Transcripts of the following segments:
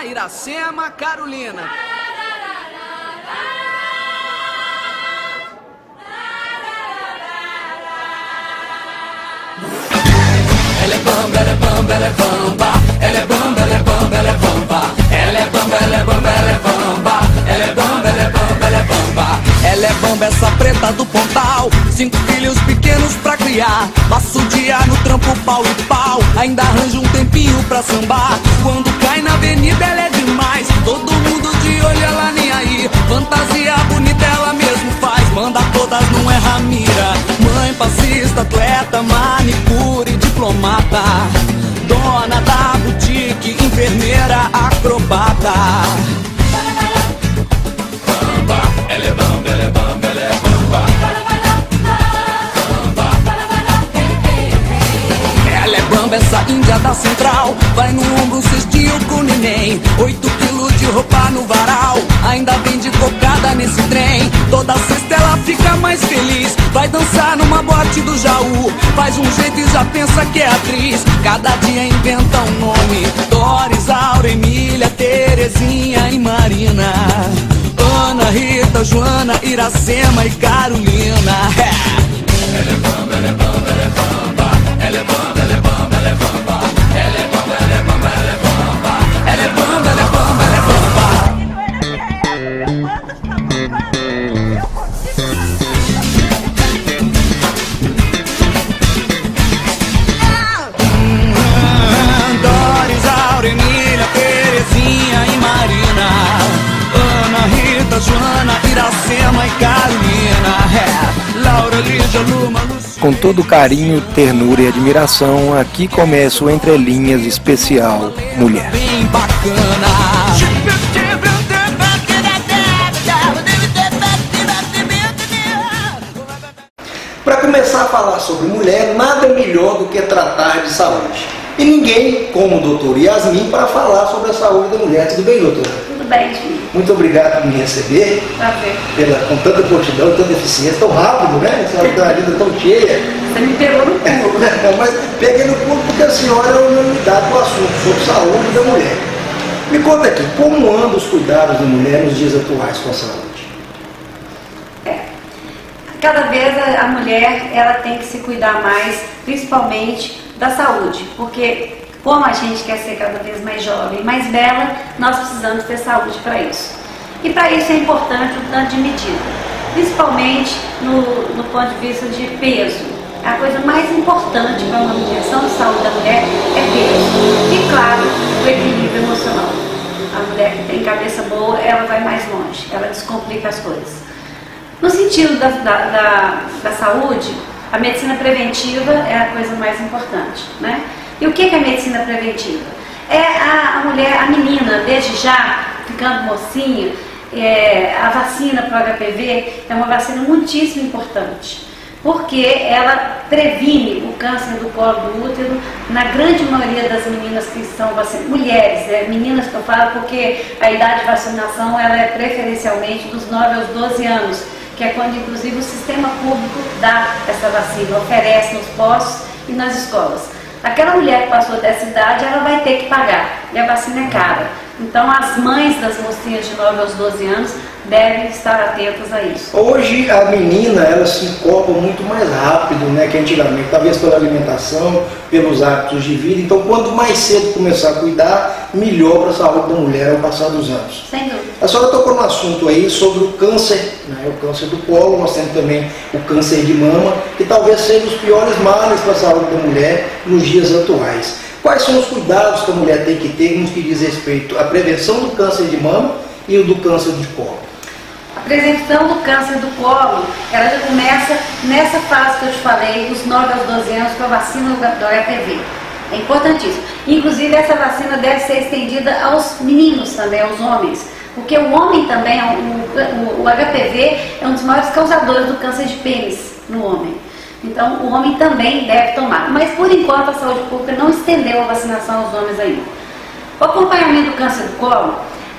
Iracema, Carolina. Ela é bamba, ela é bamba, ela é bamba. Ela é bamba, ela é bamba, ela é bamba. Ela é bamba, ela é bamba, ela é bamba. Ela é bamba, ela é bamba, ela é bamba. Ela é bamba, essa preta do Pontal. 5 filhos pequenos pra criar. Passa o dia no trampo, pau e pau. Ainda arranja um tempinho pra sambar. Quando cai na avenida ela é demais. Todo mundo de olho, ela nem aí. Fantasia bonita ela mesmo faz. Manda todas, não erra mira. Mãe, passista, atleta, manicure, diplomata. Dona da boutique, enfermeira, acrobata. Bamba, ela é bamba, ela é bamba, ela é bamba. Ela é bamba, essa índia da central. Vai no ombro um cestinho com neném. 8 quilos de roupa no varal. Ainda vende cocada nesse trem. Toda sexta ela fica mais feliz. Vai dançar numa boate do Jaú. Faz um jeito e já pensa que é atriz. Cada dia inventa um nome. Doris, Aura, Emília, Terezinha e Marina. Ana, Rita, Joana, Iracema e Carolina. Ela é bamba, ela é bamba, ela é bamba. Ela é bamba, ela é bamba, ela é bamba. Ela é bamba, ela é bamba, ela é bamba. Ela é bamba, ela é bamba, ela é bamba. Doris, Aura, Emília, Terezinha e Marina. Ana, Rita, Joana, Iracema e Carolina. Laura, Lígia, Luma, Luciana. Com todo carinho, ternura e admiração, aqui começa o Entre Linhas especial Mulher. Bem bacana. Para começar a falar sobre mulher, nada melhor do que tratar de saúde. E ninguém como o doutor Yasmin para falar sobre a saúde da mulher. Tudo bem, doutora? Tudo bem, Júlio. Muito obrigado por me receber. Com tanta prontidão, tanta eficiência, tão rápido, né? A senhora tem uma vida tão cheia. Você me pegou no pulo. Mas peguei no pulo porque a senhora é unanimidade do assunto sobre saúde da mulher. Me conta aqui, como andam os cuidados da mulher nos dias atuais com a saúde? Cada vez a mulher ela tem que se cuidar mais, principalmente da saúde, porque como a gente quer ser cada vez mais jovem, mais bela, nós precisamos ter saúde para isso. E para isso é importante o tanto de medida, principalmente no ponto de vista de peso. A coisa mais importante para uma manutenção de saúde da mulher é peso. E claro, o equilíbrio emocional. A mulher que tem cabeça boa, ela vai mais longe, ela descomplica as coisas. No sentido da saúde, a medicina preventiva é a coisa mais importante, né? E o que é a medicina preventiva? É a mulher, a menina, desde já, ficando mocinha, a vacina para o HPV é uma vacina muitíssimo importante, porque ela previne o câncer do colo do útero na grande maioria das meninas que são vacinadas, mulheres, meninas que eu falo porque a idade de vacinação ela é preferencialmente dos 9 aos 12 anos, que é quando inclusive o sistema público dá essa vacina, oferece nos postos e nas escolas. Aquela mulher que passou dessa idade, ela vai ter que pagar, e a vacina é cara. Então as mães das mocinhas de 9 aos 12 anos devem estar atentas a isso. Hoje a menina, ela se incorpora muito mais rápido, né, que antigamente, talvez pela alimentação, pelos hábitos de vida. Então quanto mais cedo começar a cuidar, melhor para a saúde da mulher ao passar dos anos. Sem dúvida. A senhora tocou no assunto aí sobre o câncer, né, o câncer do colo, nós temos também o câncer de mama, que talvez seja os piores males para a saúde da mulher nos dias atuais. Quais são os cuidados que a mulher tem que ter no que diz respeito à prevenção do câncer de mama e o do câncer de colo? A prevenção do câncer do colo, ela já começa nessa fase que eu te falei, dos 9 aos 12 anos, com a vacina do HPV. É importantíssimo. Inclusive, essa vacina deve ser estendida aos meninos também, aos homens. Porque o homem também, o HPV é um dos maiores causadores do câncer de pênis no homem. Então, o homem também deve tomar. Mas, por enquanto, a saúde pública não estendeu a vacinação aos homens ainda. O acompanhamento do câncer do colo,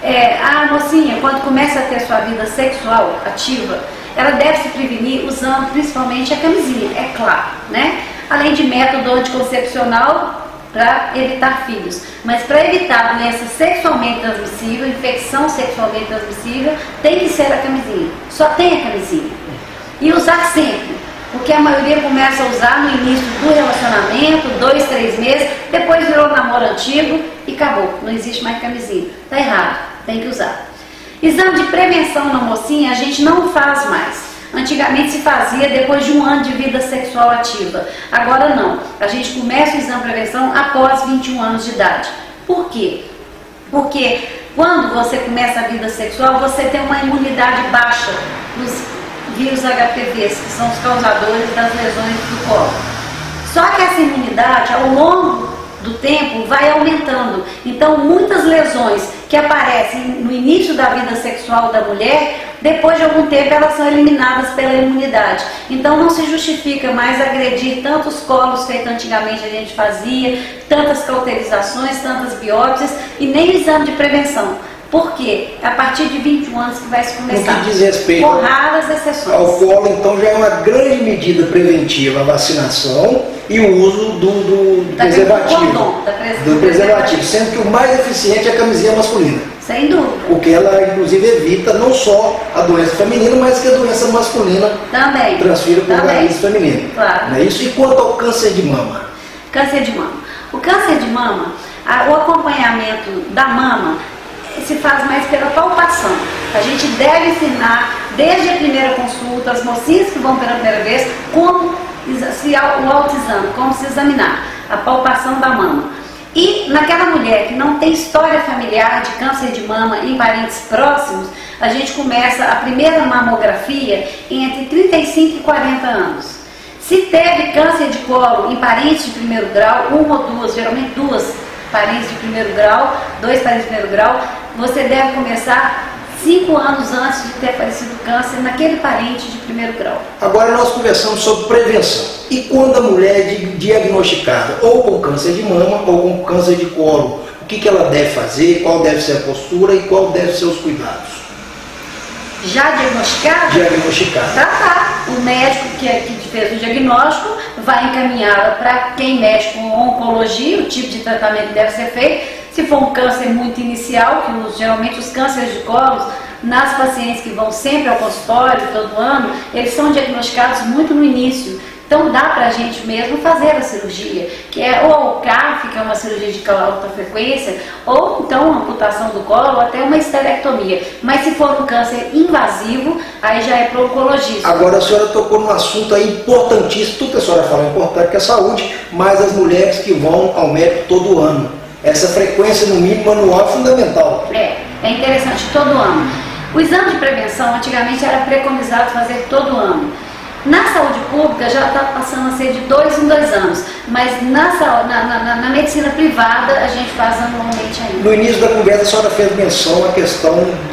a mocinha, quando começa a ter sua vida sexual ativa, ela deve se prevenir usando principalmente a camisinha, é claro, né? Além de método anticoncepcional, para evitar filhos. Mas para evitar doença sexualmente transmissível, infecção sexualmente transmissível, tem que ser a camisinha. Só tem a camisinha. E usar sempre. Porque a maioria começa a usar no início do relacionamento, 2, 3 meses, depois virou namoro antigo e acabou. Não existe mais camisinha. Está errado, tem que usar. Exame de prevenção na mocinha a gente não faz mais. Antigamente se fazia depois de 1 ano de vida sexual ativa. Agora não. A gente começa o exame de prevenção após 21 anos de idade. Por quê? Porque quando você começa a vida sexual, você tem uma imunidade baixa dos vírus HPVs, que são os causadores das lesões do colo. Só que essa imunidade, ao longo do tempo, vai aumentando. Então, muitas lesões que aparecem no início da vida sexual da mulher, depois de algum tempo elas são eliminadas pela imunidade. Então, não se justifica mais agredir tantos colos feitos antigamente a gente fazia, tantas cauterizações, tantas biópsias e nem o exame de prevenção. Por quê? A partir de 21 anos que vai se começar. No que diz respeito com raras exceções. Ao colo, então, já é uma grande medida preventiva a vacinação e o uso do preservativo. Do preservativo, sendo que o mais eficiente é a camisinha masculina. Sem dúvida. Porque ela, inclusive, evita não só a doença feminina, mas que a doença masculina também transfira para o organismo feminino. Claro. Não é isso? E quanto ao câncer de mama? Câncer de mama. O câncer de mama, o acompanhamento da mama se faz mais pela palpação. A gente deve ensinar, desde a primeira consulta, as mocinhas que vão pela primeira vez, como o autoexame, como se examinar, a palpação da mama. E naquela mulher que não tem história familiar de câncer de mama em parentes próximos, a gente começa a primeira mamografia entre 35 e 40 anos. Se teve câncer de colo em parentes de primeiro grau, 1 ou 2, geralmente 2 parentes de primeiro grau, 2 parentes de primeiro grau, você deve começar 5 anos antes de ter aparecido câncer naquele parente de primeiro grau. Agora nós conversamos sobre prevenção. E quando a mulher é diagnosticada ou com câncer de mama ou com câncer de colo, o que ela deve fazer, qual deve ser a postura e qual deve ser os cuidados? Já diagnosticada? Diagnosticada. Tratar. O médico que fez o diagnóstico vai encaminhá-la para quem mexe com oncologia, o tipo de tratamento que deve ser feito. Se for um câncer muito inicial, que geralmente os cânceres de colo, nas pacientes que vão sempre ao consultório todo ano, eles são diagnosticados muito no início. Então dá para a gente mesmo fazer a cirurgia, que é ou o CAF, que é uma cirurgia de alta frequência, ou então uma amputação do colo, ou até uma esterectomia. Mas se for um câncer invasivo, aí já é para o oncologista. Agora a senhora tocou num assunto aí importantíssimo, tudo que a senhora fala é importante, que é a saúde, mas as mulheres que vão ao médico todo ano. Essa frequência no mínimo anual é fundamental. É interessante todo ano. O exame de prevenção antigamente era preconizado fazer todo ano. Na saúde pública já está passando a ser de 2 em 2 anos, mas na medicina privada a gente faz anualmente ainda. No início da conversa a senhora fez menção à questão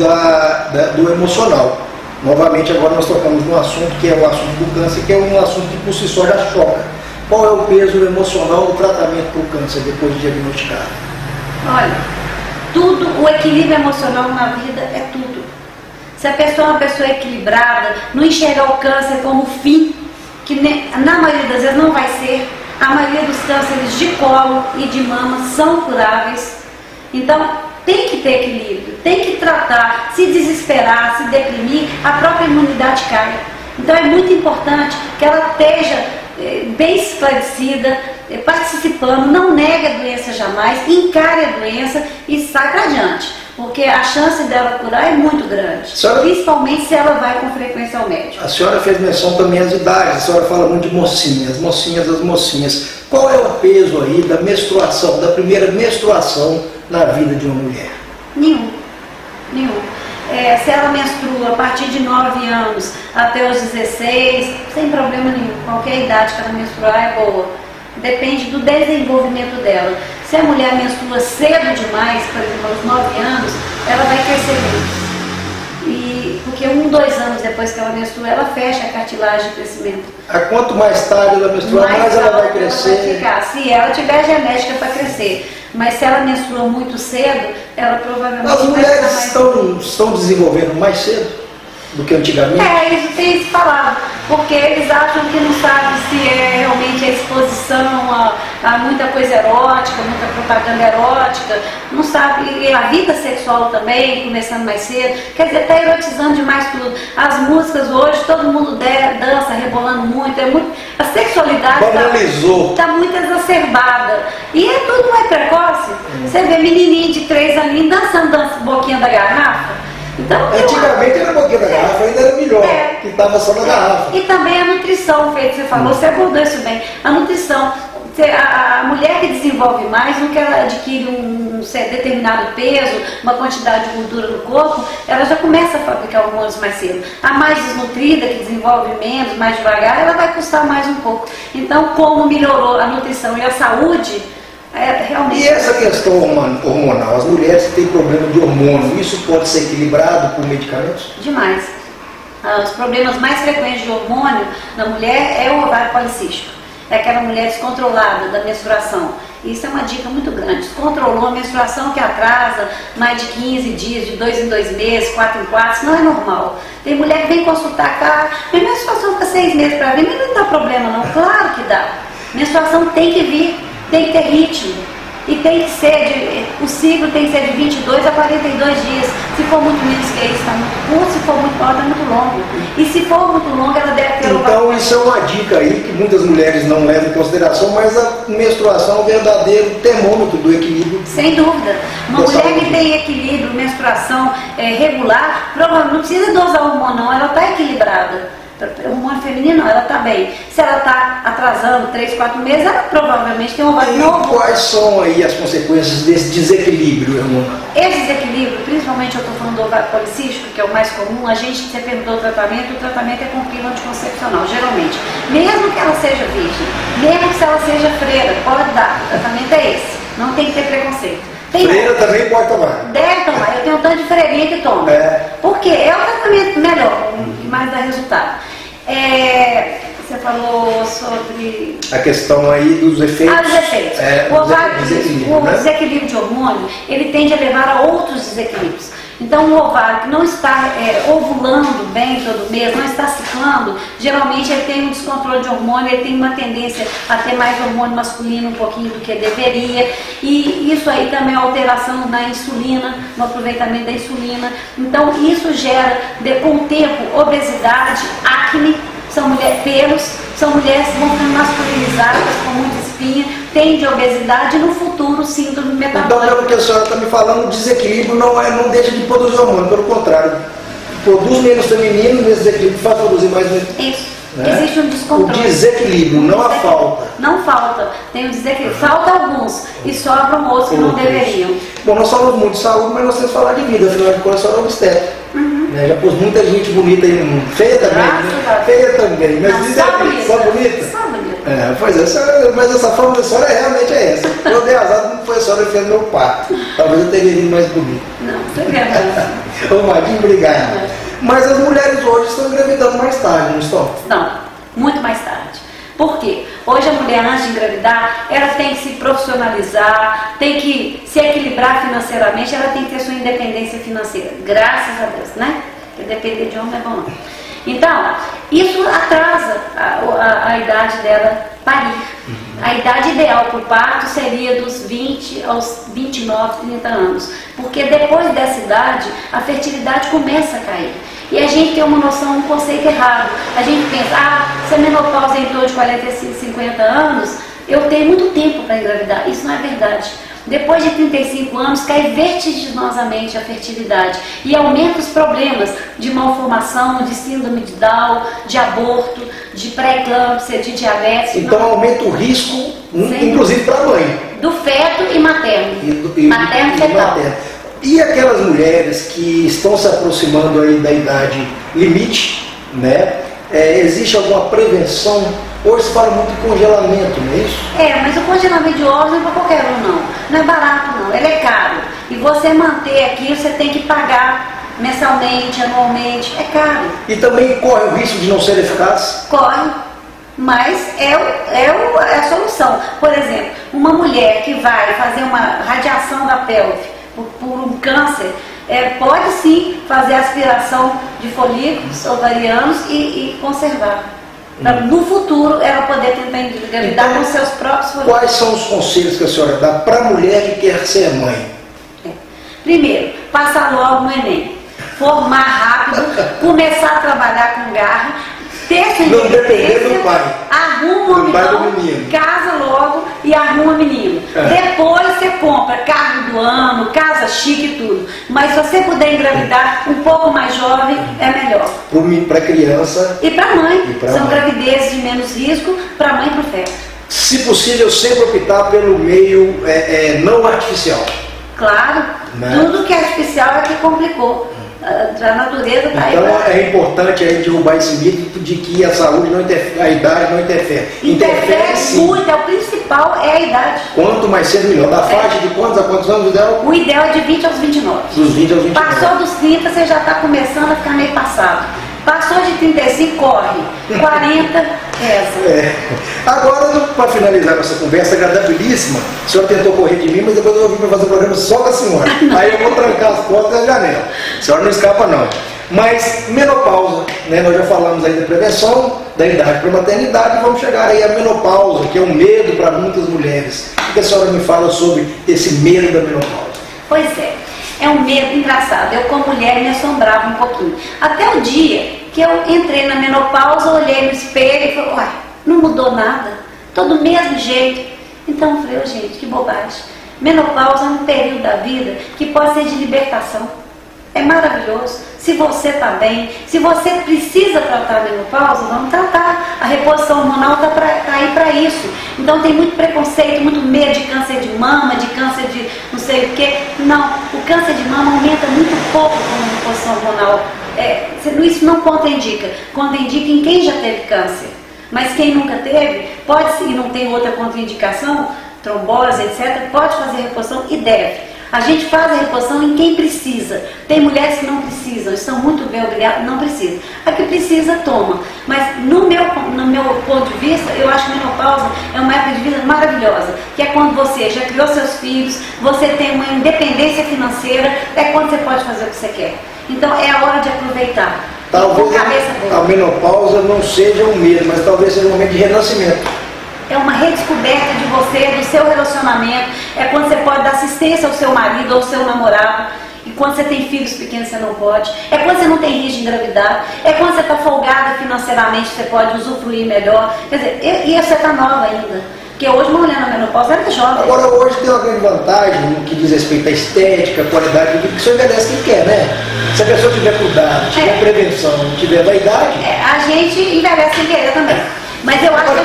do emocional. Novamente agora nós tocamos num assunto que é o assunto do câncer, que é um assunto que por si só já choca. Qual é o peso emocional do tratamento para o câncer depois de diagnosticado? Olha, tudo, o equilíbrio emocional na vida é tudo. Se a pessoa é uma pessoa equilibrada, não enxergar o câncer como fim, que na maioria das vezes não vai ser, a maioria dos cânceres de colo e de mama são curáveis. Então, tem que ter equilíbrio, tem que tratar, se desesperar, se deprimir, a própria imunidade cai. Então, é muito importante que ela esteja bem esclarecida, participando, não negue a doença jamais, encare a doença e saca adiante. Porque a chance dela curar é muito grande, principalmente se ela vai com frequência ao médico. A senhora fez menção também às idades, a senhora fala muito de mocinhas. Qual é o peso aí da menstruação, da primeira menstruação na vida de uma mulher? Nenhum. Se ela menstrua a partir de 9 anos até os 16, sem problema nenhum, qualquer idade que ela menstruar é boa. Depende do desenvolvimento dela. Se a mulher menstrua cedo demais, por exemplo, aos 9 anos, ela vai crescer menos. Porque 1, 2 anos depois que ela menstrua, ela fecha a cartilagem de crescimento. Quanto mais tarde ela menstruar, mais ela vai crescer. Ela vai ficar, se ela tiver genética para crescer. Mas se ela menstrua muito cedo, ela provavelmente as mulheres estão desenvolvendo mais cedo do que antigamente? Isso tem se falado, porque eles acham que não sabem se é realmente a exposição exposição a muita coisa erótica, muita propaganda erótica, não sabe, e a vida sexual também, começando mais cedo, quer dizer, está erotizando demais tudo. As músicas hoje, todo mundo dança, rebolando muito, a sexualidade está muito exacerbada. E é tudo mais precoce. Você vê menininho de 3 aninhos dançando boquinha da garrafa. Então, antigamente era boquinha da garrafa, ainda era melhor, que estava só na garrafa. E também a nutrição, feito, você falou, você abordou isso bem. A nutrição, a mulher que desenvolve mais, no que ela adquire um determinado peso, uma quantidade de gordura no corpo, ela já começa a fabricar hormônios mais cedo. A mais desnutrida, que desenvolve menos, mais devagar, ela vai custar mais um pouco. Então, como melhorou a nutrição e a saúde, realmente... E essa questão hormonal, as mulheres que têm problema de hormônio, isso pode ser equilibrado por medicamentos? Demais. Os problemas mais frequentes de hormônio na mulher é o ovário policístico. É aquela mulher descontrolada da menstruação. Isso é uma dica muito grande. Descontrolou a menstruação que atrasa mais de 15 dias, de 2 em 2 meses, 4 em 4, isso não é normal. Tem mulher que vem consultar cá, minha menstruação fica 6 meses para vir, mas não dá problema não. Claro que dá. Menstruação tem que vir, tem que ter ritmo. E tem que ser, o ciclo tem que ser de 22 a 42 dias. Se for muito menos que isso, está muito curto. Se for muito alto, está muito longo. E se for muito longo, ela deve ter... Então isso é uma dica aí que muitas mulheres não levam em consideração, mas a menstruação é um verdadeiro termômetro do equilíbrio. Sem dúvida. Uma mulher que tem equilíbrio, menstruação regular, provavelmente não precisa dosar o hormônio, não, ela está equilibrada. O hormônio feminino, ela está bem. Se ela está atrasando 3, 4 meses, ela provavelmente tem um ovário novo. Quais são aí as consequências desse desequilíbrio hormonal? Esse desequilíbrio, principalmente eu estou falando do ovário policístico, que é o mais comum, a gente, você perguntou o tratamento é com pílula anticoncepcional, geralmente. Mesmo que ela seja virgem, mesmo que se ela seja freira, pode dar. O tratamento é esse, não tem que ter preconceito. Freira também pode tomar. Deve tomar, eu tenho um tanto de freirinha que toma. Porque é o tratamento melhor, que mais dá resultado. Você falou sobre... A questão aí dos efeitos. Os efeitos. O desequilíbrio de hormônio, ele tende a levar a outros desequilíbrios. Então, o ovário que não está ovulando bem todo mês, não está ciclando, geralmente ele tem um descontrole de hormônio, ele tem uma tendência a ter mais hormônio masculino um pouquinho do que deveria. E isso aí também é alteração na insulina, no aproveitamento da insulina. Então, isso gera, com o tempo, obesidade, acne, são pelos, são mulheres que vão ficando masculinizadas, com muita espinha, tende a obesidade e no futuro síndrome metabólica. Então, pelo que a senhora está me falando, o desequilíbrio não deixa de produzir hormônio, pelo contrário, produz menos feminino, menos desequilíbrio faz produzir mais feminino. Isso. Existe um descontrole. O desequilíbrio, não a falta. Não falta, tem o desequilíbrio. Falta alguns e sobram outros que não deveriam. Bom, nós falamos muito de saúde, mas nós temos que falar de vida, afinal de contas, a senhora é obstetra. Já pôs muita gente bonita aí no mundo. Feia também, Feia também. Mas só bonita? Só bonita. Pois é, mas essa forma da senhora realmente é essa. Eu dei azar, não foi a senhora que fez meu parto. Talvez eu teria vindo mais bonito. Não, você vê. Ô, Marquinhos, obrigado. Mas as mulheres hoje estão engravidando mais tarde, não estão? Não, muito mais tarde. Por quê? Hoje a mulher, antes de engravidar, ela tem que se profissionalizar, tem que se equilibrar financeiramente, ela tem que ter sua independência financeira. Graças a Deus, né? Porque depender de homem é bom. Então, isso atrasa a idade dela parir. A idade ideal para o parto seria dos 20 aos 29, 30 anos. Porque depois dessa idade, a fertilidade começa a cair. E a gente tem uma noção, um conceito errado. A gente pensa, se a menopausa é em torno de 45, 50 anos, eu tenho muito tempo para engravidar. Isso não é verdade. Depois de 35 anos, cai vertiginosamente a fertilidade e aumenta os problemas de malformação, de síndrome de Down, de aborto, de pré-eclâmpsia, de diabetes. Então aumenta o risco, inclusive para a mãe. Do feto e materno. Materno e fetal. E aquelas mulheres que estão se aproximando aí da idade limite, né? Existe alguma prevenção? Hoje se fala muito de congelamento, não é isso? Mas o congelamento de ovos não é para qualquer um, não. Não é barato, não. Ele é caro. E você manter aqui, você tem que pagar mensalmente, anualmente. É caro. E também corre o risco de não ser eficaz? Corre. Mas é a solução. Por exemplo, uma mulher que vai fazer uma radiação da pelve por um câncer, pode sim fazer aspiração de folículos ovarianos e conservar. No futuro, ela poder tentar engravidar. engravidar com seus próprios folículos. Quais são os conselhos que a senhora dá para a mulher que quer ser mãe? Primeiro, passar logo no Enem, formar rápido, começar a trabalhar com garra, ter sua independência, arruma um menino, casa logo e arruma menino. Depois você compra carro do ano, casa chique e tudo. Mas se você puder engravidar um pouco mais jovem, é melhor. Para criança e para mãe. São gravidezes de menos risco para mãe e para o feto. Se possível, sempre optar pelo meio não artificial. Claro, tudo que é artificial é que complicou. A natureza está aí. Então é importante aí derrubar esse mito de que a saúde não interfere, a idade não interfere. Interfere muito, o principal é a idade. Quanto mais cedo melhor. Da faixa de quantos a quantos anos o ideal? O ideal é de 20 aos 29. Dos 20 aos 29. Passou dos 30, você já está começando a ficar meio passado. Passou de 35, corre. 40, reza. Agora, para finalizar nossa conversa agradabilíssima, a senhora tentou correr de mim, mas depois eu vim para fazer o programa só com a senhora. Aí eu vou trancar as portas da janela. A senhora não escapa, não. Mas menopausa, né? Nós já falamos aí da prevenção, da idade para a maternidade, e vamos chegar aí à menopausa, que é um medo para muitas mulheres. O que a senhora me fala sobre esse medo da menopausa? Pois é. É um medo engraçado. Eu, como mulher, me assombrava um pouquinho. Até o dia que eu entrei na menopausa, olhei no espelho e falei, uai, não mudou nada. Tô do mesmo jeito. Então eu falei, gente, que bobagem. Menopausa é um período da vida que pode ser de libertação. É maravilhoso. Se você está bem, se você precisa tratar a menopausa, vamos tratar. A reposição hormonal está aí para isso. Então tem muito preconceito, muito medo de câncer de mama, de câncer de não sei o quê. Não, o câncer de mama aumenta muito pouco com a reposição hormonal. Isso não contraindica. Contraindica em quem já teve câncer. Mas quem nunca teve, pode, e não tem outra contraindicação, trombose, etc., pode fazer reposição e deve. A gente faz a reposição em quem precisa. Tem mulheres que não precisam, estão muito bem obrigadas, não precisam. A que precisa, toma. Mas no meu ponto de vista, eu acho que a menopausa é uma época de vida maravilhosa. Que é quando você já criou seus filhos, você tem uma independência financeira, é quando você pode fazer o que você quer. Então é a hora de aproveitar. Talvez a menopausa não seja um medo, mas talvez seja um momento de renascimento. É uma redescoberta de você, do seu relacionamento. É quando você pode dar assistência ao seu marido ou ao seu namorado. E quando você tem filhos pequenos, você não pode. É quando você não tem risco de engravidar. É quando você está folgada financeiramente, você pode usufruir melhor. Quer dizer, e você está nova ainda. Porque hoje uma mulher na menopausa é jovem. Agora hoje tem uma grande vantagem no que diz respeito à estética, à qualidade de vida, que você envelhece quem quer, né? Se a pessoa tiver cuidado, tiver prevenção, tiver vaidade... a gente envelhece sem querer também. Mas eu acho que a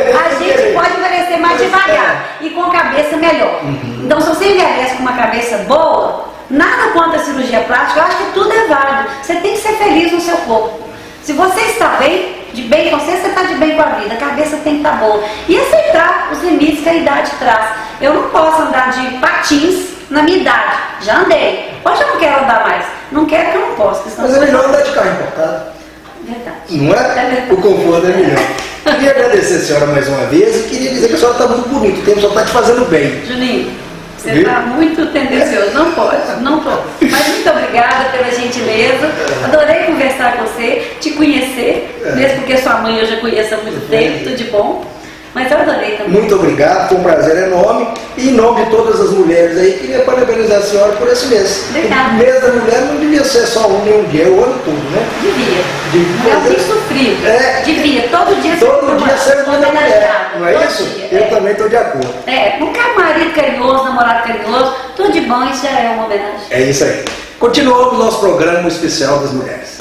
gente pode envelhecer mais devagar e com a cabeça melhor. Então, se você envelhece com uma cabeça boa, nada contra a cirurgia plástica, eu acho que tudo é válido. Você tem que ser feliz no seu corpo. Se você está bem, de bem com você está de bem com a vida, a cabeça tem que estar boa. E aceitar os limites que a idade traz. Eu não posso andar de patins na minha idade. Já andei. Hoje eu não quero andar mais. Não quero que eu não posso. Mas é melhor andar de carro importado. Verdade. Não é? O conforto é melhor. Queria agradecer a senhora mais uma vez e queria dizer que a senhora está muito bonita, o tempo só está te fazendo bem. Juninho, você está muito tendencioso, não pode. Mas muito obrigada pela gentileza, adorei conversar com você, te conhecer, mesmo porque sua mãe eu já conheço há muito tempo, tudo de bom. Mas eu adorei também. Muito obrigado, foi um prazer enorme. E em nome de todas as mulheres aí, queria parabenizar a senhora por esse mês. Obrigada. O mês da mulher não devia ser só um dia, é o ano todo, né? Devia. Eu fico sofrido. Devia, todo dia ser uma mulher. Não é isso? Eu também estou de acordo. Não quer marido carinhoso, namorado carinhoso, tudo de bom, isso já é uma homenagem. É isso aí. Continuamos nosso programa especial das mulheres.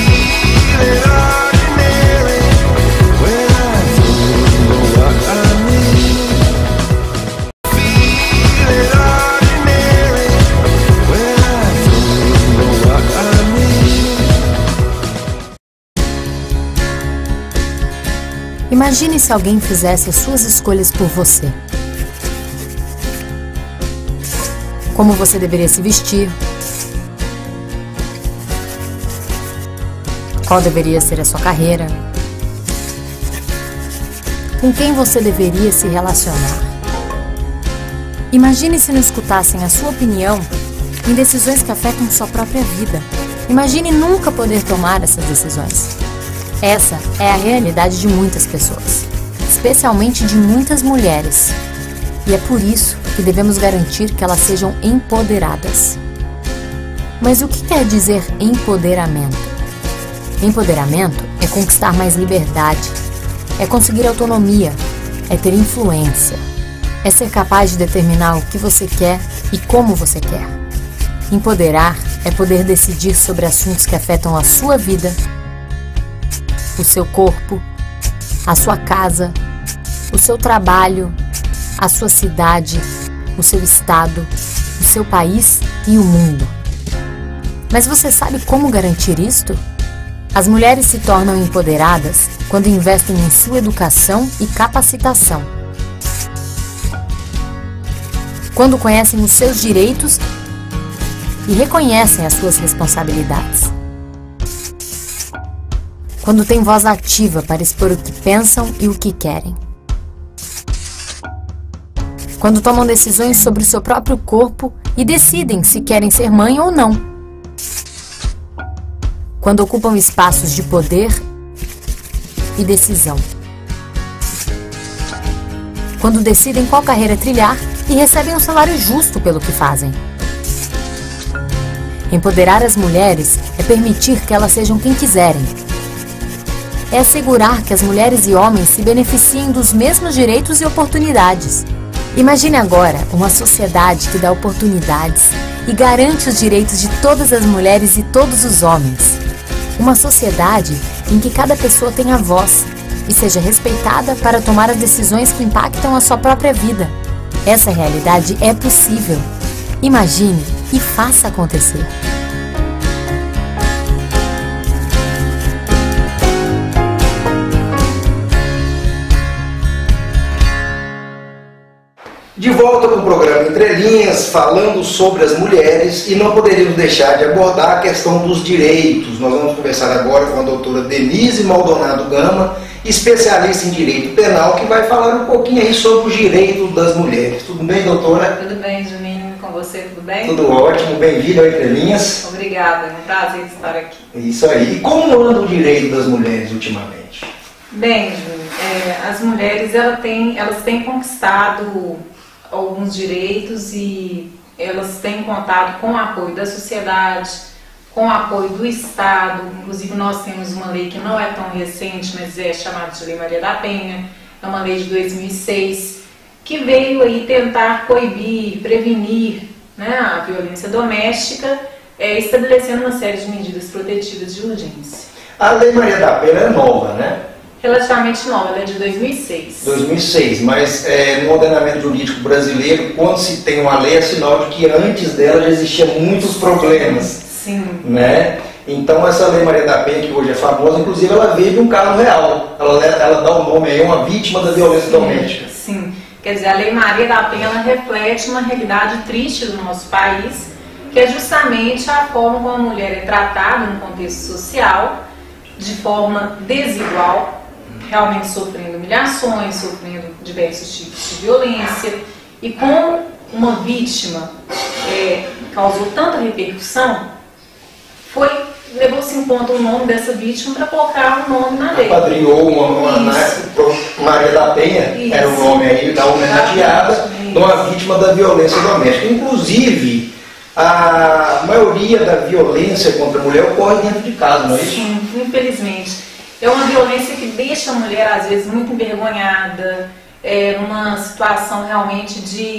Imagine se alguém fizesse as suas escolhas por você. Como você deveria se vestir, qual deveria ser a sua carreira, com quem você deveria se relacionar. Imagine se não escutassem a sua opinião em decisões que afetam sua própria vida. Imagine nunca poder tomar essas decisões. Essa é a realidade de muitas pessoas. especialmente de muitas mulheres. E é por isso que devemos garantir que elas sejam empoderadas. Mas o que quer dizer empoderamento? Empoderamento é conquistar mais liberdade, é conseguir autonomia, é ter influência, é ser capaz de determinar o que você quer e como você quer. Empoderar é poder decidir sobre assuntos que afetam a sua vida, o seu corpo, a sua casa, o seu trabalho, a sua cidade, o seu estado, o seu país e o mundo. Mas você sabe como garantir isto? As mulheres se tornam empoderadas quando investem em sua educação e capacitação. Quando conhecem os seus direitos e reconhecem as suas responsabilidades. Quando têm voz ativa para expor o que pensam e o que querem. Quando tomam decisões sobre o seu próprio corpo e decidem se querem ser mãe ou não. Quando ocupam espaços de poder e decisão. Quando decidem qual carreira trilhar e recebem um salário justo pelo que fazem. Empoderar as mulheres é permitir que elas sejam quem quiserem. É assegurar que as mulheres e homens se beneficiem dos mesmos direitos e oportunidades. Imagine agora uma sociedade que dá oportunidades e garante os direitos de todas as mulheres e todos os homens. Uma sociedade em que cada pessoa tenha voz e seja respeitada para tomar as decisões que impactam a sua própria vida. Essa realidade é possível. Imagine e faça acontecer. De volta com o programa Entre Linhas, falando sobre as mulheres, e não poderíamos deixar de abordar a questão dos direitos. Nós vamos conversar agora com a doutora Denise Maldonado Gama, especialista em direito penal, que vai falar um pouquinho aí sobre os direitos das mulheres. Tudo bem, doutora? Tudo bem, Juninho, com você, tudo bem? Tudo ótimo, bem-vindo ao Entre Linhas. Obrigada, é um prazer estar aqui. Isso aí. E como anda o direito das mulheres ultimamente? Bem, Juninho, as mulheres elas têm conquistado alguns direitos e elas têm contado com o apoio da sociedade, com o apoio do Estado. Inclusive nós temos uma lei que não é tão recente, mas é chamada de Lei Maria da Penha, é uma lei de 2006, que veio aí tentar coibir, prevenir, né, a violência doméstica, estabelecendo uma série de medidas protetivas de urgência. A Lei Maria da Penha é nova, né? Relativamente nova, ela é de 2006. 2006, mas no ordenamento jurídico brasileiro, quando se tem uma lei, é sinal de que antes dela já existiam muitos problemas. Sim. Né? Então essa Lei Maria da Penha, que hoje é famosa, inclusive ela veio de um caso real. Ela dá o nome aí, uma vítima da violência doméstica. Sim, quer dizer, a Lei Maria da Penha ela reflete uma realidade triste do nosso país, que é justamente a forma como a mulher é tratada no contexto social, de forma desigual, realmente sofrendo humilhações, sofrendo diversos tipos de violência, e como uma vítima causou tanta repercussão, levou-se em conta o nome dessa vítima para colocar o nome na lei. Apadrinhou Maria da Penha, isso. Era o nome aí da homenageada, de uma vítima da violência doméstica. Inclusive, a maioria da violência contra a mulher ocorre dentro de casa, não é isso? Sim, infelizmente. É uma violência que deixa a mulher, às vezes, muito envergonhada, numa situação realmente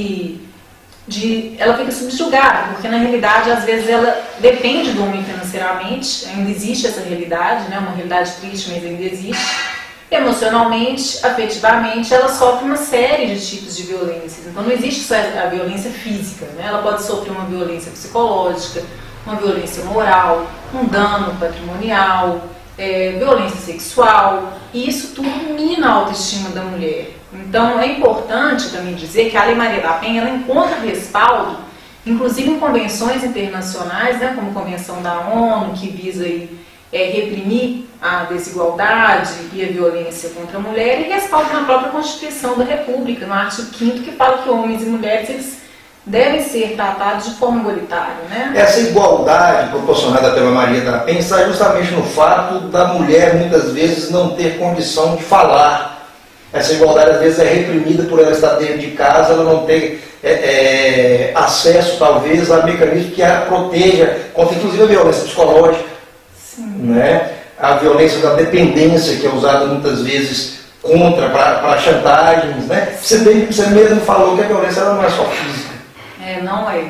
ela fica subjugada, porque na realidade, às vezes, ela depende do homem financeiramente, ainda existe essa realidade, né? Uma realidade triste, mas ainda existe. Emocionalmente, afetivamente, ela sofre uma série de tipos de violências. Então não existe só a violência física, né? Ela pode sofrer uma violência psicológica, uma violência moral, um dano patrimonial, violência sexual, e isso tudo mina a autoestima da mulher. Então é importante também dizer que a Lei Maria da Penha ela encontra respaldo, inclusive em convenções internacionais, né, como a Convenção da ONU, que visa aí, reprimir a desigualdade e a violência contra a mulher, e respaldo na própria Constituição da República, no artigo 5º, que fala que homens e mulheres eles devem ser tratados de forma igualitária, né? Essa igualdade proporcionada pela Maria da Penha está justamente no fato da mulher, muitas vezes, não ter condição de falar, Essa igualdade às vezes é reprimida por ela estar dentro de casa, ela não ter acesso talvez a mecanismos que a proteja contra inclusive a violência psicológica, né? A violência da dependência que é usada muitas vezes para chantagens, né? Você mesmo falou que a violência ela não é só física. Não é.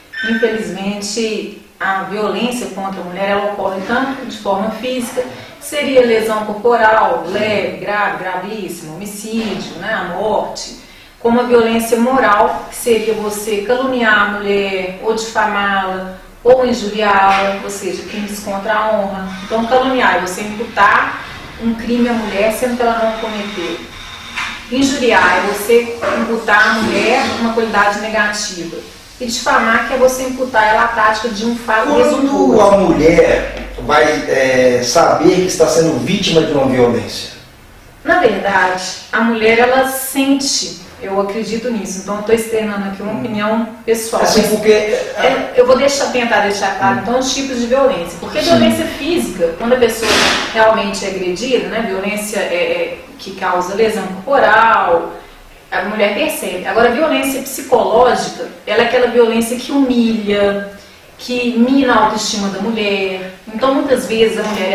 Infelizmente, a violência contra a mulher ela ocorre tanto de forma física, seria lesão corporal, leve, grave, gravíssima, homicídio, né, a morte, como a violência moral, que seria você caluniar a mulher, ou difamá-la, ou injuriá-la, ou seja, crimes contra a honra. Então, caluniar é você imputar um crime à mulher sendo que ela não cometeu. Injuriar é você imputar à mulher uma qualidade negativa. E difamar, que é você imputar ela a prática de um fato resultado. Quando a mulher vai saber que está sendo vítima de uma violência? Na verdade, a mulher ela sente, eu acredito nisso, então eu estou externando aqui uma opinião pessoal. Assim, porque... eu vou tentar deixar claro então os tipos de violência. Porque a violência física, quando a pessoa realmente é agredida, né, violência que causa lesão corporal, a mulher percebe. Agora, a violência psicológica, ela é aquela violência que humilha, que mina a autoestima da mulher. Então, muitas vezes, a mulher é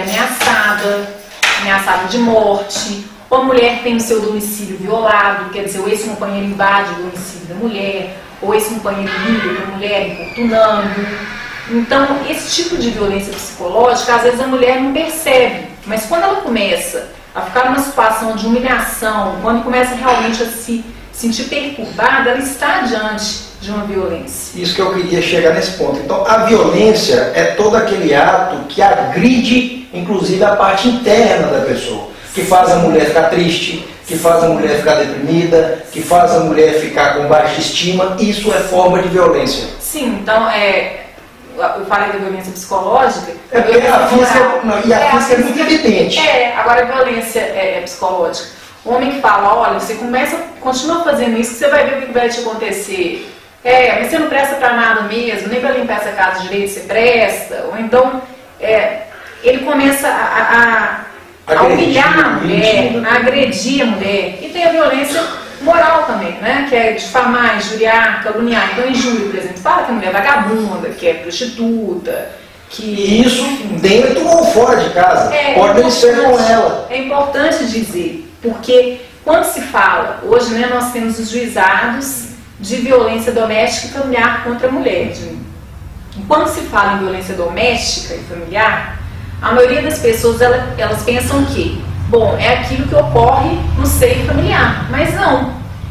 ameaçada de morte, ou a mulher tem o seu domicílio violado, quer dizer, o ex-companheiro invade o domicílio da mulher, ou esse companheiro liga para a mulher, importunando. Então, esse tipo de violência psicológica, às vezes a mulher não percebe, mas quando ela começa a ficar numa situação de humilhação, quando começa realmente a se sentir perturbada, ela está diante de uma violência. Isso que eu queria chegar nesse ponto. Então, a violência é todo aquele ato que agride, inclusive, a parte interna da pessoa, que faz a mulher ficar triste, que faz a mulher ficar deprimida, que faz a mulher ficar com baixa estima. Isso é forma de violência. Sim, então, eu falei da violência psicológica. Porque a física é muito evidente. Agora a violência psicológica. O homem que fala, olha, você continua fazendo isso, que você vai ver o que vai te acontecer. Mas você não presta pra nada mesmo, nem pra limpar essa casa direito você presta. Ou então, ele começa a humilhar a mulher, a agredir a mulher. E tem a violência moral também, né? Que é difamar, injuriar, caluniar. Então, injúria, por exemplo, fala que a mulher é vagabunda, que é prostituta, que... Isso dentro ou fora de casa, pode nem ser com ela. É importante dizer, porque quando se fala, hoje, né, nós temos os juizados de violência doméstica e familiar contra a mulher. Quando se fala em violência doméstica e familiar, a maioria das pessoas, elas pensam que, bom, é aquilo que ocorre no seio familiar, mas não.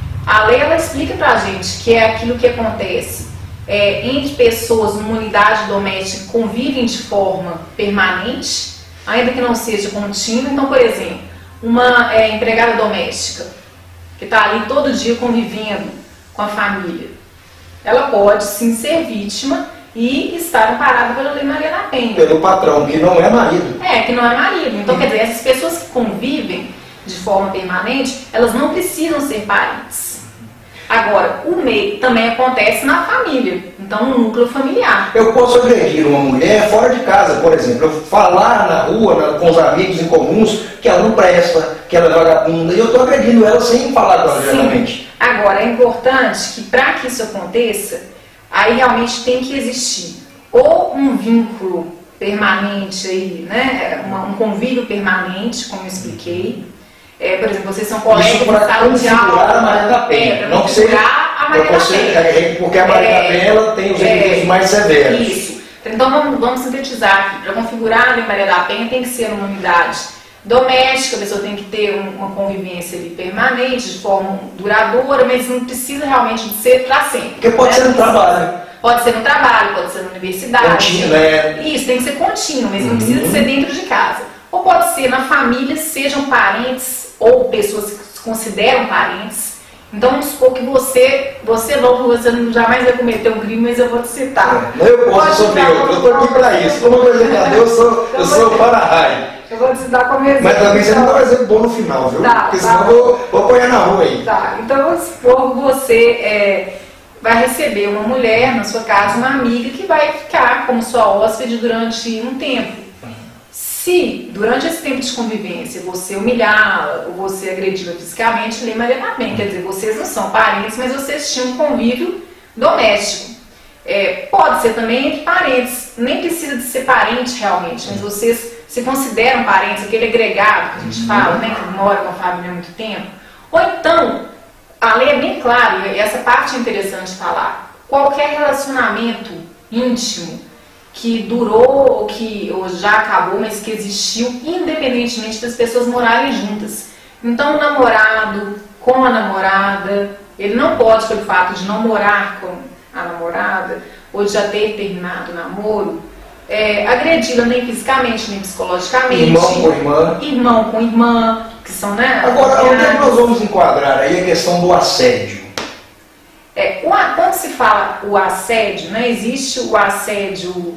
A lei, ela explica pra gente que é aquilo que acontece entre pessoas numa unidade doméstica que convivem de forma permanente, ainda que não seja contínua. Então, por exemplo, uma empregada doméstica que está ali todo dia convivendo com a família, ela pode sim ser vítima e estar amparada pela Lei Maria da Penha. Pelo patrão, que não é marido. Que não é marido. Então, quer dizer, essas pessoas que convivem de forma permanente, elas não precisam ser parentes. Agora, o meio também acontece na família, então no núcleo familiar. Eu posso agredir uma mulher fora de casa, por exemplo. Eu falar na rua, com os amigos em comuns, que ela não presta, que ela é vagabunda, e eu estou agredindo ela sem falar com ela diretamente. Agora, é importante que para que isso aconteça, aí realmente tem que existir ou um vínculo permanente aí, né? Um convívio permanente, como eu expliquei. Por exemplo, vocês são colegas de sala de aula. A Maria da Penha. Não configurar a Maria da Penha. Porque a Maria da Penha ela tem os requisitos mais severos. Isso. Então vamos sintetizar aqui. Para configurar a Lei Maria da Penha tem que ser uma unidade doméstica, a pessoa tem que ter uma convivência ali permanente, de forma duradoura, mas não precisa realmente de ser para sempre. Porque pode ser no trabalho. Pode ser no trabalho, pode ser na universidade. Contínuo, né? Isso, tem que ser contínuo, mas não precisa ser dentro de casa. Ou pode ser na família, sejam parentes ou pessoas que se consideram parentes. Então, vamos supor que você jamais vai cometer um crime, mas eu vou te citar. Eu posso sobre outro, eu estou aqui para isso. Como apresentador, eu sou o para-raio. Eu vou te citar como exemplo. Mas também você não vai fazer bom no final, viu? Porque senão eu vou apanhar na rua aí. Então, vamos supor que você vai receber uma mulher, na sua casa, uma amiga, que vai ficar como sua hóspede durante um tempo. Se, durante esse tempo de convivência, você humilhá-la ou você agredi-la fisicamente, Lei Maria da Penha, quer dizer, vocês não são parentes, mas vocês tinham um convívio doméstico. Pode ser também entre parentes, nem precisa de ser parente realmente, mas vocês se consideram parentes, aquele agregado que a gente fala, né, que mora com a família há muito tempo. Ou então, a lei é bem clara, e essa parte é interessante falar, qualquer relacionamento íntimo que durou ou já acabou, mas que existiu independentemente das pessoas morarem juntas. Então o namorado com a namorada, ele não pode, pelo fato de não morar com a namorada ou de já ter terminado o namoro, agredi-la nem fisicamente, nem psicologicamente. Irmão com irmã. Irmão com irmã, que são, né? Agora, onde é que nós vamos enquadrar aí a questão do assédio? Quando se fala o assédio, né, existe o assédio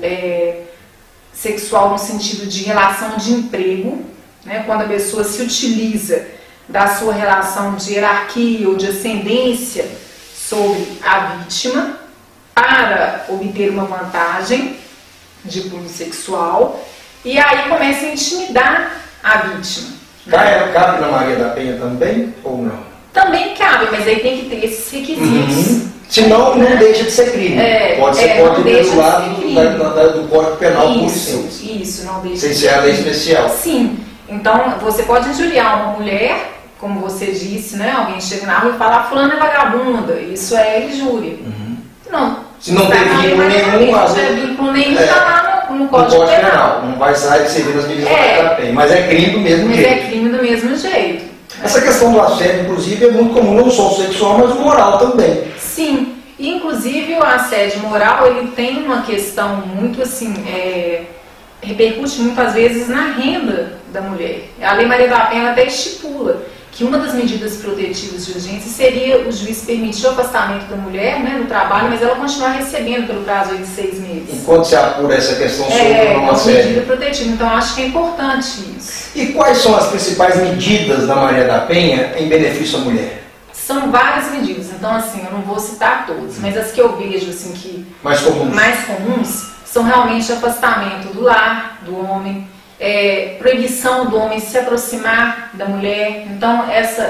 sexual no sentido de relação de emprego, né, quando a pessoa se utiliza da sua relação de hierarquia ou de ascendência sobre a vítima para obter uma vantagem de cunho sexual e aí começa a intimidar a vítima. Cabe na Maria da Penha também ou não? Também cabe, mas aí tem que ter esses requisitos. Senão não deixa de ser crime. Pode ter do lado do Código Penal por licença. Isso, não deixa sem ser a lei especial. Sim. Então, você pode injuriar uma mulher, como você disse, né? Alguém chega na rua e fala, fulana é vagabunda. Isso é injúria. Não. Se não tem vínculo nenhum, se não tem vínculo nenhum, está lá no Código Penal. Não vai sair servindo as medidas da Penha. Mas é crime do mesmo jeito. Mas é crime do mesmo jeito. Essa questão do assédio, inclusive, é muito comum, não só o sexual, mas o moral também. Sim, e, inclusive o assédio moral, ele tem uma questão muito assim, repercute muitas vezes na renda da mulher. A Lei Maria da Penha até estipula que uma das medidas protetivas de urgência seria o juiz permitir o afastamento da mulher, né, no trabalho, mas ela continuar recebendo pelo prazo de 6 meses. Enquanto se apura essa questão sobre o assédio. Medida protetiva, então acho que é importante isso. E quais são as principais medidas da Maria da Penha em benefício à mulher? São várias medidas, então assim, eu não vou citar todas, mas as que eu vejo assim que mais comuns são realmente afastamento do lar, do homem, proibição do homem se aproximar da mulher, então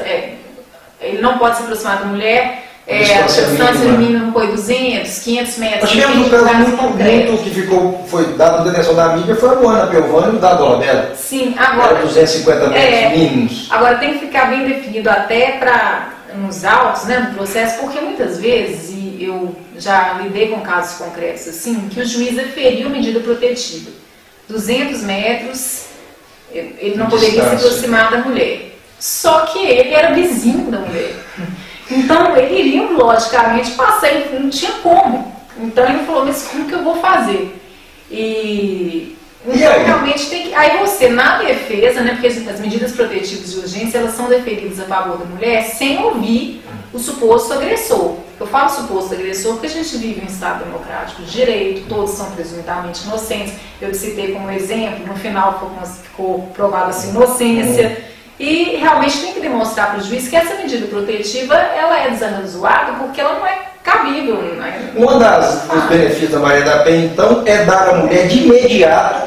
ele não pode se aproximar da mulher, a distância mínima não foi 200, 500 metros. Nós tivemos um caso muito que foi dado na atenção da mídia, foi a Luana Piovani e o da Dolabella. Sim, agora... Era 250 metros mínimos. Agora tem que ficar bem definido até nos autos, né, no processo, porque muitas vezes, e eu já lidei com casos concretos assim, que o juiz deferiu medida protetiva. 200 metros, ele não poderia se aproximar da mulher. Só que ele era vizinho da mulher. Então, ele iria, logicamente, passar, ele não tinha como. Então, ele falou, mas como que eu vou fazer? Então, realmente, tem que... Aí você, na defesa, né, porque as medidas protetivas de urgência, elas são deferidas a favor da mulher sem ouvir o suposto agressor. Eu falo suposto agressor porque a gente vive em um Estado democrático de direito, todos são presuntamente inocentes. Eu citei como exemplo, no final ficou provada a sua inocência. E realmente tem que demonstrar para o juiz que essa medida protetiva ela é desanazoada porque ela não é cabível. Né? Dos benefícios da Maria da Penha, então, é dar à mulher de imediato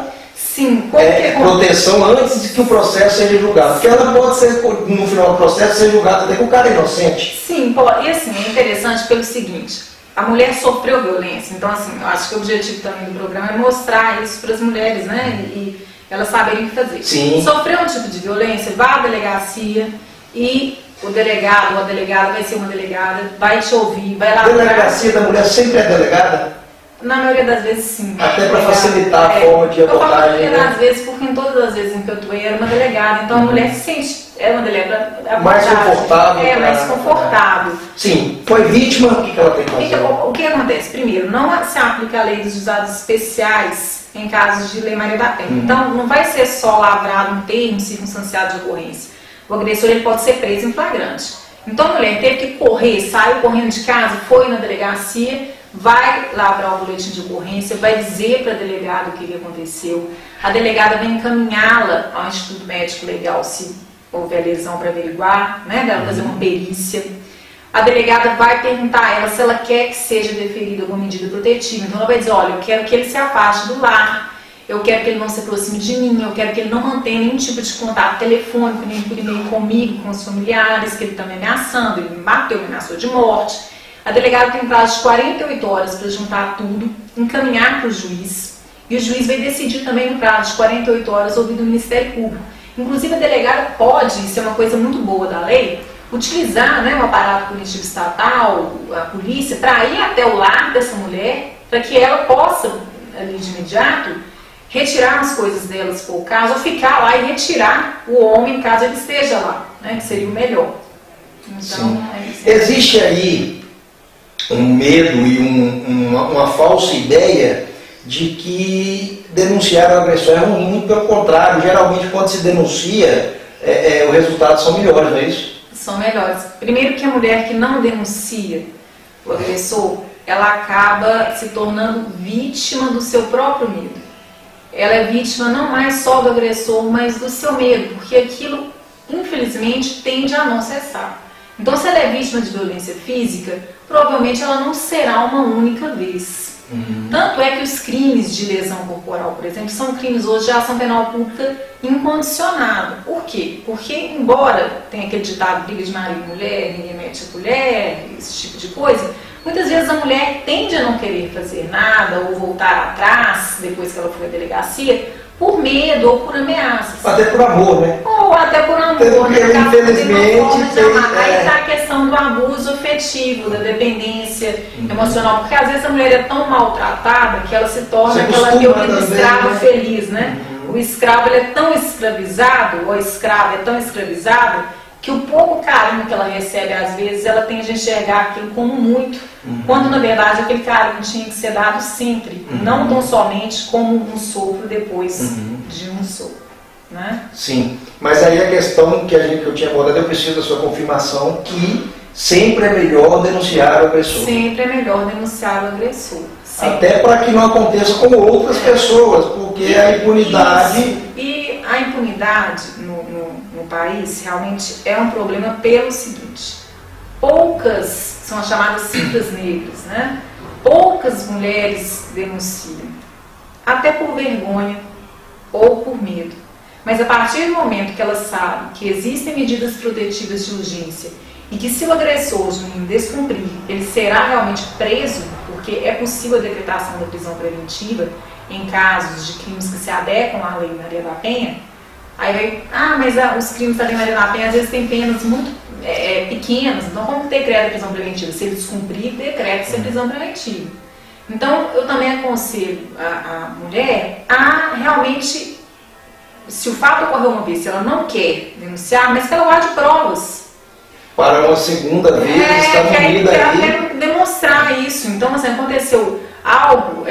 proteção antes de que o processo seja julgado. Porque ela pode ser, no final do processo, ser julgada até que o cara é inocente. Sim, pode. E assim, é interessante pelo seguinte, a mulher sofreu violência, então assim, eu acho que o objetivo também do programa é mostrar isso para as mulheres, né? E elas saberem o que fazer. Sim. Sofreu um tipo de violência, vá à delegacia e o delegado ou a delegada vai ser uma delegada, vai te ouvir, vai lá. A delegacia da mulher sempre é delegada? Na maioria das vezes sim. Até para facilitar a forma de abordagem. Eu falo das vezes porque em todas as vezes em que eu atuei era uma delegada, então a mulher se sente, é uma delegada mais confortável. Mais confortável. Sim. Foi vítima, o que ela tem que fazer? O que acontece? Primeiro, não se aplica a lei dos juizados especiais em casos de Lei Maria da Penha. Então, não vai ser só lavrado um termo circunstanciado de ocorrência. O agressor ele pode ser preso em flagrante. Então, a mulher teve que correr, saiu correndo de casa, foi na delegacia, vai lavrar o boletim de ocorrência, vai dizer para a delegada o que aconteceu. A delegada vai encaminhá-la ao Instituto Médico Legal se houver lesão para averiguar, né, dela fazer uma perícia. A delegada vai perguntar a ela se ela quer que seja deferida alguma medida protetiva. Então ela vai dizer, olha, eu quero que ele se afaste do lar, eu quero que ele não se aproxime de mim, eu quero que ele não mantenha nenhum tipo de contato telefônico, nem por e-mail comigo, com os familiares, que ele está me ameaçando, ele me bateu, me ameaçou de morte. A delegada tem um prazo de 48 horas para juntar tudo, encaminhar para o juiz, e o juiz vai decidir também no prazo de 48 horas ouvido o Ministério Público. Inclusive a delegada pode, isso é uma coisa muito boa da lei, utilizar, né, o aparato punitivo estatal, a polícia, para ir até o lar dessa mulher, para que ela possa, ali de imediato, retirar as coisas dela, se for o caso, ou ficar lá e retirar o homem, caso ele esteja lá, né, que seria o melhor. Então, existe aí um medo e uma falsa ideia de que denunciar a agressão é ruim, pelo contrário, geralmente quando se denuncia, os resultados são melhores, não é isso? São melhores. Primeiro que a mulher que não denuncia o agressor, ela acaba se tornando vítima do seu próprio medo. Ela é vítima não mais só do agressor, mas do seu medo, porque aquilo, infelizmente, tende a não cessar. Então, se ela é vítima de violência física, provavelmente ela não será uma única vez. Tanto é que os crimes de lesão corporal, por exemplo, são crimes hoje de ação penal pública incondicionada. Por quê? Porque, embora tenha aquele ditado briga de marido e mulher, ninguém mete a colher, esse tipo de coisa, muitas vezes a mulher tende a não querer fazer nada ou voltar atrás, depois que ela foi à delegacia, por medo ou por ameaças. Até por amor, né? Ou até por amor, porque, né? Infelizmente, Aí está a questão do abuso afetivo, da dependência emocional, porque às vezes a mulher é tão maltratada que ela se torna aquela teoria do escravo feliz, né? O escravo ele é tão escravizado, ou a escrava é tão escravizada, que o pouco carinho que ela recebe, às vezes, ela tende a enxergar aquilo como muito, quando, na verdade, aquele carinho tinha que ser dado sempre, não tão somente como um sopro depois de um sopro, né? Sim, mas aí a questão que eu tinha abordado, eu preciso da sua confirmação que sempre é melhor denunciar o agressor. Sempre é melhor denunciar o agressor. Sempre. Até para que não aconteça com outras pessoas, porque a impunidade... Isso. E a impunidade no país realmente é um problema pelo seguinte: poucas, são as chamadas cifras negras, né? Poucas mulheres denunciam, até por vergonha ou por medo. Mas a partir do momento que elas sabem que existem medidas protetivas de urgência e que, se o agressor descumprir, ele será realmente preso, porque é possível a decretação da prisão preventiva em casos de crimes que se adequam à Lei Maria da Penha, aí vai, mas os crimes da Lei Maria da Penha às vezes têm penas muito pequenas, então como decreta a prisão preventiva? Se ele descumprir, decreta-se a prisão preventiva. Então, eu também aconselho a mulher a realmente, se o fato ocorreu uma vez, se ela não quer denunciar, mas que ela guarde provas. Para uma segunda vez, está unida aí. Quer demonstrar isso. Então, assim, aconteceu algo,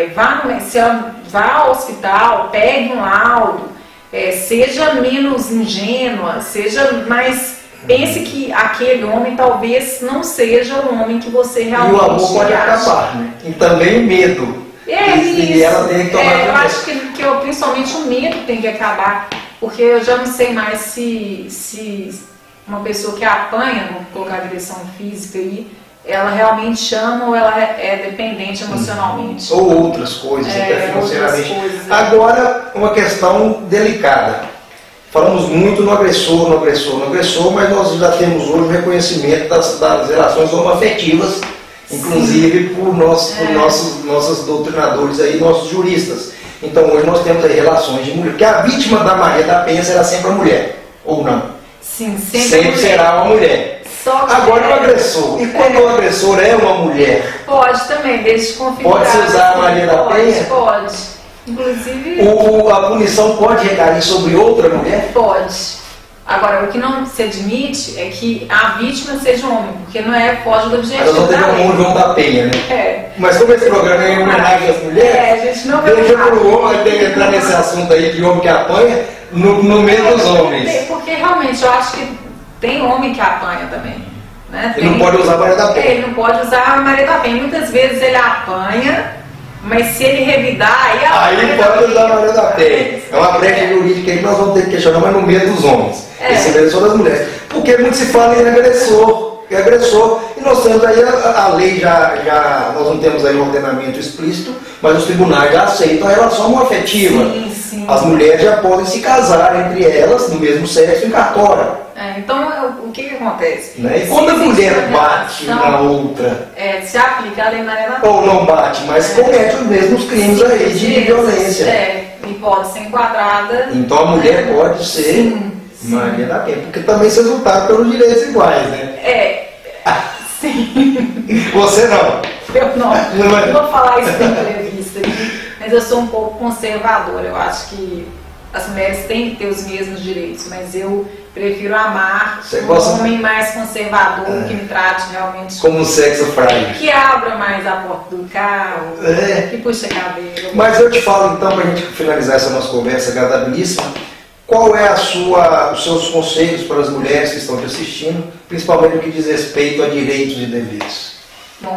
se ela vá ao hospital, pegue um laudo, seja menos ingênua, seja mais... Pense que aquele homem talvez não seja o homem que você realmente acha. E o amor pode acabar, né? E também o medo. E ela tem que tomar cuidado. Eu acho que principalmente o medo tem que acabar, porque eu já não sei mais se uma pessoa que apanha, vamos colocar agressão física aí, ela realmente ama ou ela é dependente emocionalmente. Ou outras coisas, até financeiramente. Agora, uma questão delicada. Falamos muito no agressor, mas nós já temos hoje o reconhecimento das relações homoafetivas, inclusive por nossos doutrinadores aí, nossos juristas. Então hoje nós temos aí relações de mulher, porque a vítima da Maria da Penha será sempre a mulher, ou não? Sim, sempre será uma mulher. Agora o agressor, e quando o agressor é uma mulher? Pode também, desde configurar. Pode-se usar a Maria da Penha? Pode. Inclusive... A punição pode recair sobre outra mulher? Pode. Agora, o que não se admite é que a vítima seja um homem, porque não foge do objetivo. Mas nós não temos um João da Penha, né? Mas como esse programa é em homenagem às mulheres, a gente não vai deixa para o homem ter que entrar nesse assunto aí de homem que apanha no meio dos homens. Porque realmente eu acho que tem homem que apanha também. Né? Ele não pode usar a Maria da Penha. Ele não pode usar a Maria da Penha. Muitas vezes ele apanha, mas se ele revidar, aí pode usar a Maria da Penha. É uma brecha jurídica aí que nós vamos ter que questionar, mas no meio dos homens. Esse agressor das mulheres. Porque muito se fala em agressor. que é agressor. E nós temos aí a lei, nós não temos aí um ordenamento explícito, mas os tribunais já aceitam a relação homoafetiva. Sim, sim. As mulheres já podem se casar entre elas, do mesmo sexo, em cartório. Então, o que acontece? Né? E quando a mulher bate na outra, se aplica a lei Maria da Penha. ou não bate, mas comete os mesmos crimes aí de violência. E pode ser enquadrada. Então a mulher pode ser Maria da Penha, porque também vocês lutaram pelos direitos iguais, né? Sim. Você não? Eu não vou falar isso na entrevista aqui, mas eu sou um pouco conservadora. Eu acho que as mulheres têm que ter os mesmos direitos, mas eu prefiro amar um homem mais conservador, que me trate realmente como um sexo frágil, que abra mais a porta do carro, que puxa cabelo. Mas eu te falo então, para a gente finalizar essa nossa conversa agradabilíssima, qual é os seus conselhos para as mulheres que estão te assistindo, principalmente no que diz respeito a direitos e deveres? Bom,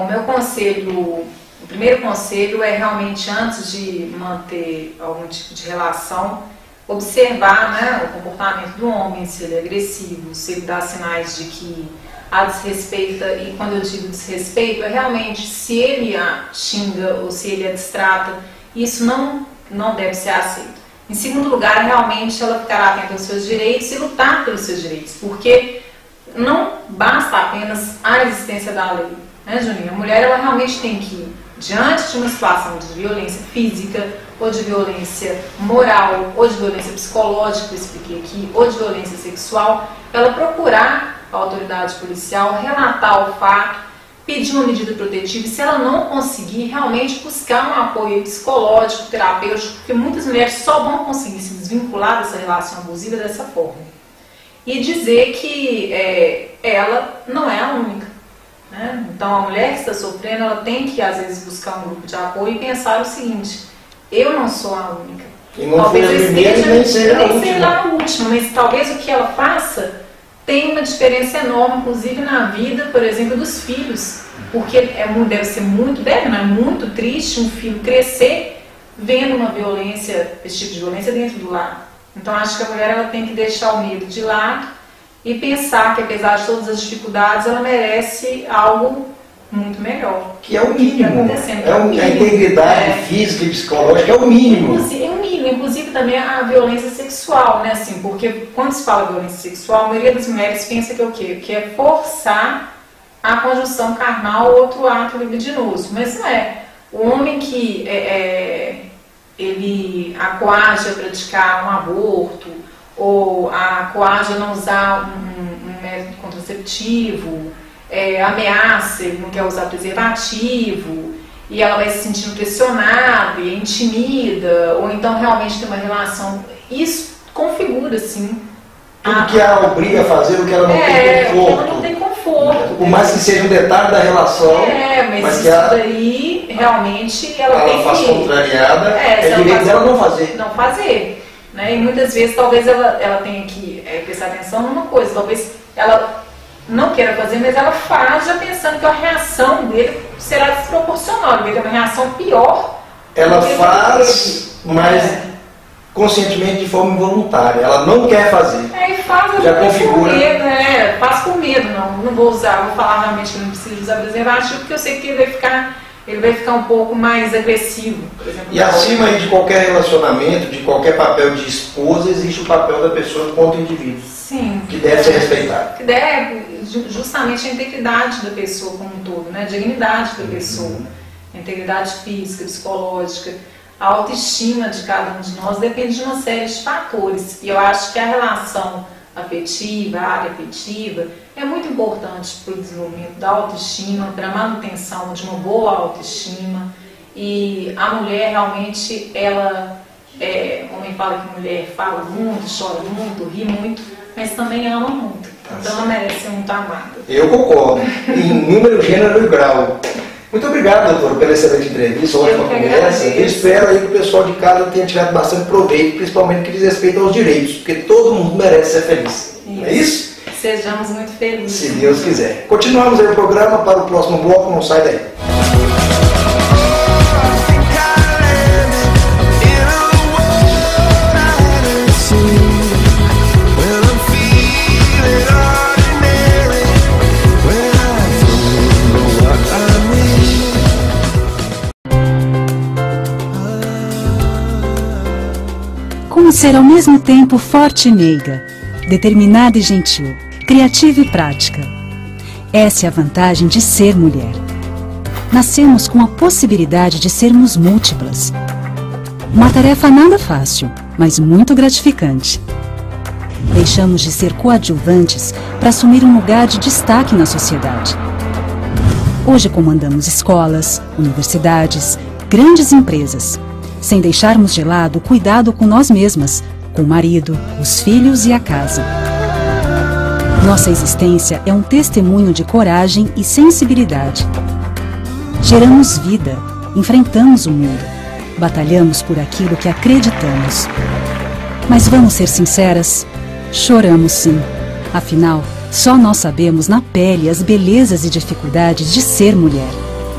o primeiro conselho é realmente, antes de manter algum tipo de relação, observar, né, o comportamento do homem, se ele é agressivo, se ele dá sinais de que a desrespeita, e quando eu digo desrespeito, é realmente se ele a xinga ou se ele a distrata, isso não deve ser aceito. Em segundo lugar, realmente ela ficará atenta aos seus direitos e lutar pelos seus direitos, porque não basta apenas a existência da lei, né, Juninho? A mulher, ela realmente tem que, diante de uma situação de violência física, ou de violência moral, ou de violência psicológica, eu expliquei aqui, ou de violência sexual, ela procurar a autoridade policial, relatar o fato, pedir uma medida protetiva, e se ela não conseguir, realmente buscar um apoio psicológico, terapêutico, porque muitas mulheres só vão conseguir se desvincular dessa relação abusiva dessa forma. E dizer que ela não é a única. Né? Então a mulher que está sofrendo, ela tem que às vezes buscar um grupo de apoio e pensar o seguinte: eu não sou a única. E não talvez foi a primeira, nem seja a última, mas talvez o que ela faça tenha uma diferença enorme, inclusive na vida, por exemplo, dos filhos, porque deve ser muito triste um filho crescer vendo uma violência, esse tipo de violência dentro do lar. Então acho que a mulher, ela tem que deixar o medo de lado e pensar que, apesar de todas as dificuldades, ela merece algo muito melhor. Que é o mínimo. A integridade física e psicológica é o mínimo. Inclusive também a violência sexual, né? Assim, porque quando se fala violência sexual, a maioria das mulheres pensa que é o quê? Que é forçar a conjunção carnal ou outro ato libidinoso. Mas não é. O homem que ele a coage a praticar um aborto, ou a coage a não usar um método contraceptivo, ameaça, ele não quer usar preservativo, e ela vai se sentindo pressionada e intimida, ou então realmente tem uma relação, isso configura, sim. Tudo que ela obriga a fazer o que ela não tem conforto. Ela não tem conforto. Por mais que seja um detalhe da relação, mas isso daí realmente ela tem que... Ela faz contrariada, é direito dela não fazer. Não fazer. Né? E muitas vezes talvez ela tenha que prestar atenção numa coisa, talvez ela não queira fazer, mas ela faz já pensando que a reação dele será desproporcional, ele vai ter uma reação pior. Ela faz, mas conscientemente, de forma involuntária, ela não quer fazer. E faz já configura. Com medo, faz com medo, não vou usar, vou falar realmente que não precisa usar preservativo, porque eu sei que ele vai ficar um pouco mais agressivo, por exemplo. E acima de qualquer relacionamento, de qualquer papel de esposa, existe o papel da pessoa quanto indivíduo. Sim. Que deve ser respeitado. Que deve, justamente a integridade da pessoa como um todo, né? A dignidade da pessoa, a integridade física, psicológica, a autoestima de cada um de nós depende de uma série de fatores. E eu acho que a relação afetiva, a área afetiva, é muito importante para o desenvolvimento da autoestima, para a manutenção de uma boa autoestima. E a mulher realmente, o homem fala que mulher fala muito, chora muito, ri muito, mas também ama muito. Então ela merece ser muito amada. Eu concordo, em número, gênero e grau. Muito obrigado, doutor, pela excelente entrevista, ótima conversa. Eu espero aí que o pessoal de casa tenha tirado bastante proveito, principalmente no que diz respeito aos direitos, porque todo mundo merece ser feliz. Não é isso? Sejamos muito felizes. Se Deus quiser. Continuamos aí o programa para o próximo bloco, não sai daí. Well, I'm feeling ordinary. Well, Podemos ser ao mesmo tempo forte e meiga, determinada e gentil, criativa e prática. Essa é a vantagem de ser mulher. Nascemos com a possibilidade de sermos múltiplas. Uma tarefa nada fácil, mas muito gratificante. Deixamos de ser coadjuvantes para assumir um lugar de destaque na sociedade. Hoje comandamos escolas, universidades, grandes empresas, sem deixarmos de lado o cuidado com nós mesmas, com o marido, os filhos e a casa. Nossa existência é um testemunho de coragem e sensibilidade. Geramos vida, enfrentamos o mundo, batalhamos por aquilo que acreditamos. Mas vamos ser sinceras, choramos sim. Afinal, só nós sabemos na pele as belezas e dificuldades de ser mulher.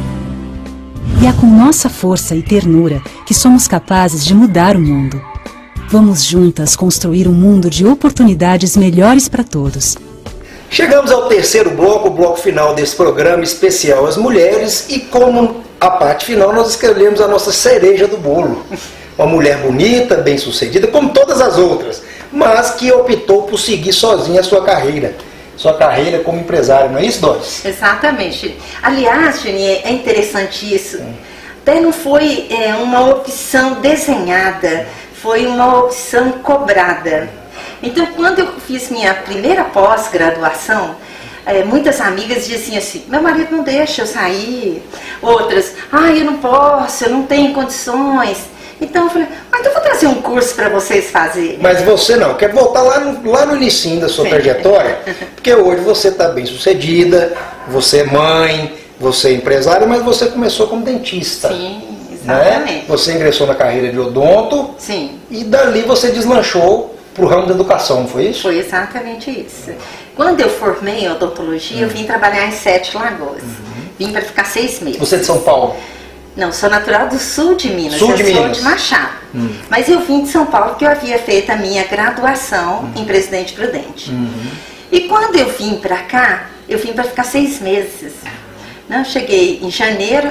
E é com nossa força e ternura que somos capazes de mudar o mundo. Vamos juntas construir um mundo de oportunidades melhores para todos. Chegamos ao terceiro bloco, o bloco final desse programa especial às mulheres, e como a parte final nós escolhemos a nossa cereja do bolo. Uma mulher bonita, bem-sucedida, como todas as outras, mas que optou por seguir sozinha a sua carreira como empresária, não é isso, Doris? Exatamente. Aliás, Juninho, é interessante isso. Até não foi uma opção desenhada, foi uma opção cobrada. Então, quando eu fiz minha primeira pós-graduação, muitas amigas diziam assim: meu marido não deixa eu sair. Outras: eu não posso, eu não tenho condições. Então eu falei: então eu vou trazer um curso para vocês fazerem. Mas você não, quer voltar lá no início da sua trajetória? Porque hoje você está bem sucedida, você é mãe, você é empresária, mas você começou como dentista. Sim, exatamente. Né? Você ingressou na carreira de odonto. Sim. E dali você deslanchou para o ramo da educação, não foi isso? Foi exatamente isso. Quando eu formei em odontologia, eu vim trabalhar em Sete Lagoas. Vim para ficar 6 meses. Você é de São Paulo? Não, sou natural do sul de Minas, sou de Machado. Mas eu vim de São Paulo porque eu havia feito a minha graduação em Presidente Prudente. E quando eu vim para cá, eu vim para ficar 6 meses. Não, cheguei em janeiro,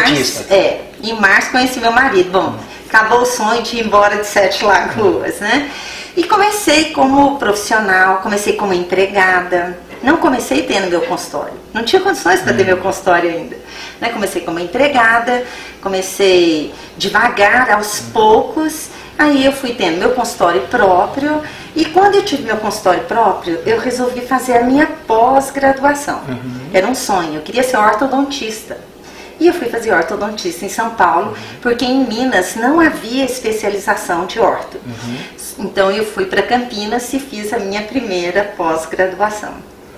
em março conheci meu marido. Bom, acabou o sonho de ir embora de Sete Lagoas, né? E comecei como profissional, comecei como empregada. Não comecei tendo meu consultório. Não tinha condições para ter meu consultório ainda. Né? Comecei como empregada, comecei devagar, aos poucos. Aí eu fui tendo meu consultório próprio. E quando eu tive meu consultório próprio, eu resolvi fazer a minha pós-graduação. Era um sonho, eu queria ser ortodontista. E eu fui fazer ortodontista em São Paulo, porque em Minas não havia especialização de orto. Então eu fui para Campinas e fiz a minha primeira pós-graduação.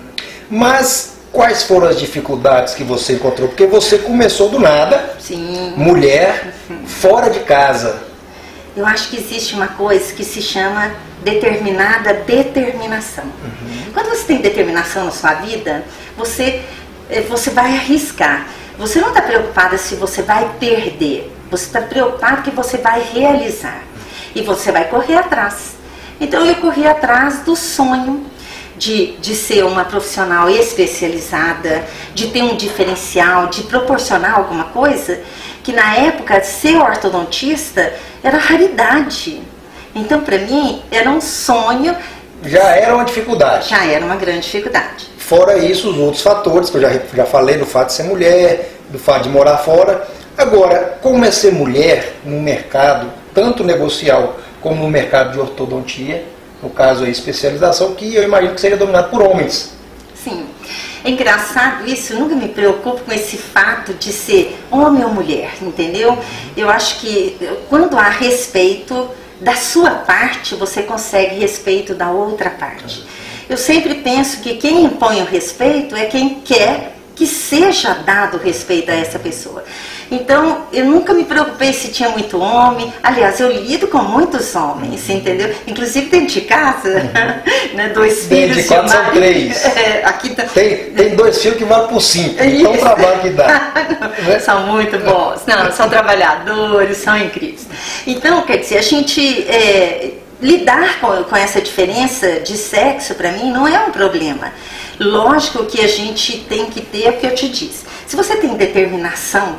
Mas quais foram as dificuldades que você encontrou? Porque você começou do nada, sim, mulher, fora de casa. Eu acho que existe uma coisa que se chama determinada determinação. Quando você tem determinação na sua vida, você vai arriscar. Você não está preocupada se você vai perder. Você está preocupado que você vai realizar. E você vai correr atrás. Então eu corri atrás do sonho de ser uma profissional especializada, de ter um diferencial, de proporcionar alguma coisa, que na época ser ortodontista era raridade. Então para mim era um sonho. Já era uma dificuldade. Já era uma grande dificuldade. Fora isso, os outros fatores, que eu já falei, do fato de ser mulher, do fato de morar fora. Agora, como é ser mulher no mercado, tanto negocial como no mercado de ortodontia, no caso aí, especialização, que eu imagino que seria dominado por homens. Sim. É engraçado isso, eu nunca me preocupo com esse fato de ser homem ou mulher, entendeu? Eu acho que quando há respeito da sua parte, você consegue respeito da outra parte. Eu sempre penso que quem impõe o respeito é quem quer que seja dado respeito a essa pessoa. Então, eu nunca me preocupei se tinha muito homem. Aliás, eu lido com muitos homens, entendeu? Inclusive dentro de casa, né, 2 filhos. De 4 são 3. Aqui tá... tem 2 filhos que vão por 5. Então o trabalho que dá. São muito bons. Não, são trabalhadores, são incríveis. Então, quer dizer, a gente... lidar com essa diferença de sexo, para mim, não é um problema. Lógico que a gente tem que ter o que eu te disse. Se você tem determinação,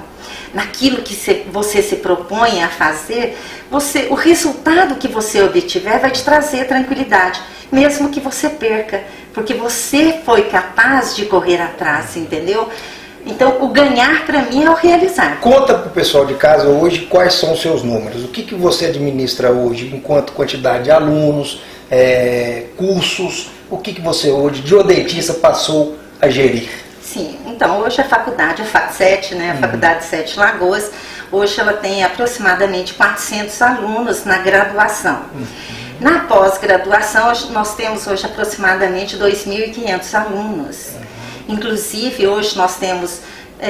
naquilo que você se propõe a fazer, o resultado que você obtiver vai te trazer tranquilidade, mesmo que você perca, porque você foi capaz de correr atrás, entendeu? Então, o ganhar para mim é o realizar. Conta para o pessoal de casa hoje quais são os seus números. O que você administra hoje enquanto quantidade de alunos, cursos, o que você hoje, de uma dentista, passou a gerir? Sim, então hoje a faculdade, a FAC7, né, a Faculdade de Sete Lagoas, hoje ela tem aproximadamente 400 alunos na graduação. Na pós-graduação, nós temos hoje aproximadamente 2.500 alunos. Inclusive, hoje nós temos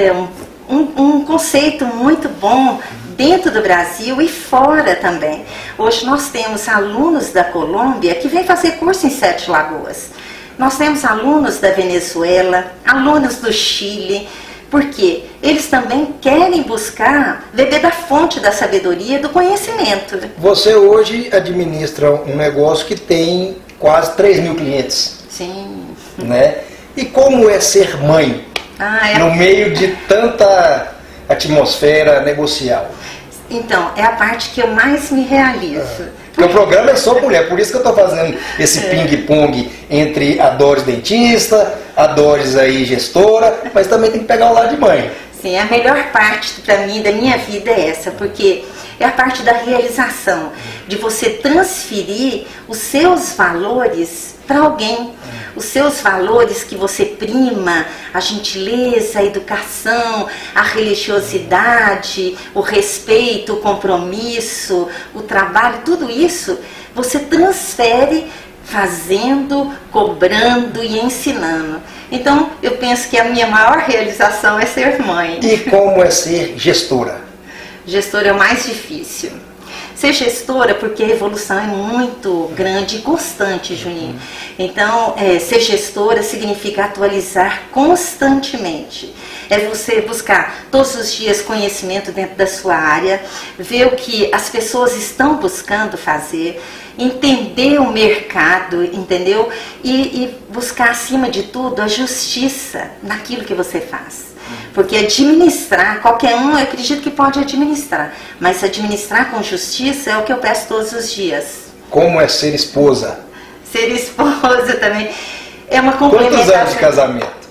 um conceito muito bom dentro do Brasil e fora também. Hoje nós temos alunos da Colômbia que vêm fazer curso em Sete Lagoas. Nós temos alunos da Venezuela, alunos do Chile, porque eles também querem buscar, beber da fonte da sabedoria e do conhecimento. Você hoje administra um negócio que tem quase 3.000 clientes. Sim. Né? E como é ser mãe no meio de tanta atmosfera negocial? Então, é a parte que eu mais me realizo. Porque o programa é só mulher, por isso que eu estou fazendo esse ping-pong entre a Doris dentista, a Doris aí gestora, mas também tem que pegar o lado de mãe. Sim, a melhor parte para mim da minha vida é essa, porque é a parte da realização, de você transferir os seus valores para alguém. Os seus valores que você prima, a gentileza, a educação, a religiosidade, o respeito, o compromisso, o trabalho, tudo isso você transfere fazendo, cobrando e ensinando. Então, eu penso que a minha maior realização é ser mãe. E como é ser gestora? Gestora é o mais difícil. Ser gestora, porque a evolução é muito grande e constante, Juninho. Então, ser gestora significa atualizar constantemente. É você buscar todos os dias conhecimento dentro da sua área, ver o que as pessoas estão buscando fazer, entender o mercado, entendeu? E buscar, acima de tudo, a justiça naquilo que você faz. Porque administrar, qualquer um, eu acredito que pode administrar, mas administrar com justiça é o que eu peço todos os dias. Como é ser esposa? Ser esposa também é uma complementação. Quantos anos de casamento?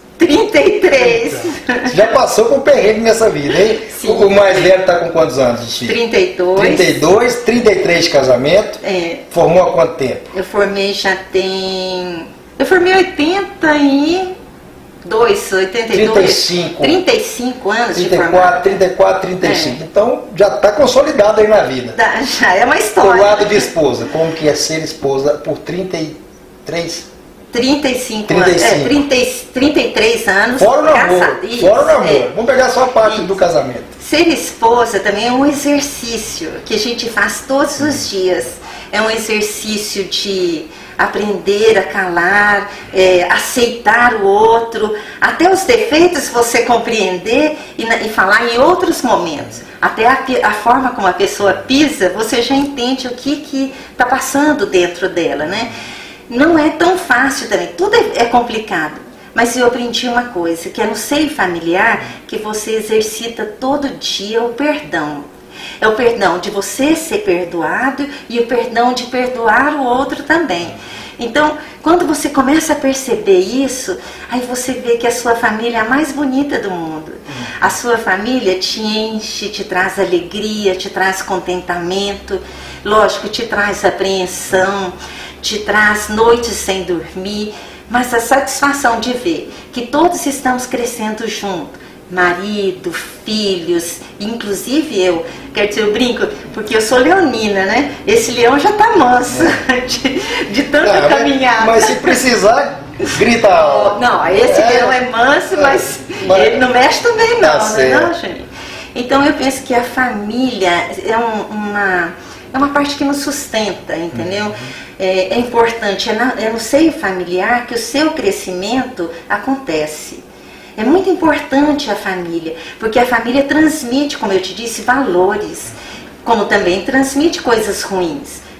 33. Já passou por perrengue nessa vida, hein? Sim. O mais velho está com quantos anos? 32. 32, 33 de casamento. Formou há quanto tempo? Eu formei 35 anos 34, de formado. 34, 35. Então já está consolidado aí na vida. Já é uma história. Do lado de esposa, como que é ser esposa por 33? 35 anos. 33 anos. Fora o namoro. Fora o namoro. Vamos pegar só a parte do casamento. Ser esposa também é um exercício que a gente faz todos os dias. É um exercício de aprender a calar, aceitar o outro, até os defeitos você compreender e falar em outros momentos. Até a forma como a pessoa pisa, você já entende o que está passando dentro dela, né? Não é tão fácil também, tudo é complicado. Mas eu aprendi uma coisa, que é no seio familiar que você exercita todo dia o perdão. É o perdão de você ser perdoado e o perdão de perdoar o outro também. Então, quando você começa a perceber isso, aí você vê que a sua família é a mais bonita do mundo. A sua família te enche, te traz alegria, te traz contentamento, lógico, te traz apreensão, te traz noites sem dormir, mas a satisfação de ver que todos estamos crescendo junto. Marido, filhos, inclusive eu, quer dizer, eu brinco, porque eu sou leonina, né? Esse leão já tá manso, de tanta caminhada. Mas se precisar, grita alto. Não, esse leão é manso, mas ele não mexe também não, não, Juninho? Então eu penso que a família é uma parte que nos sustenta, entendeu? É importante, é no seio familiar que o seu crescimento acontece. É muito importante a família, porque a família transmite, como eu te disse, valores, como também transmite coisas ruins.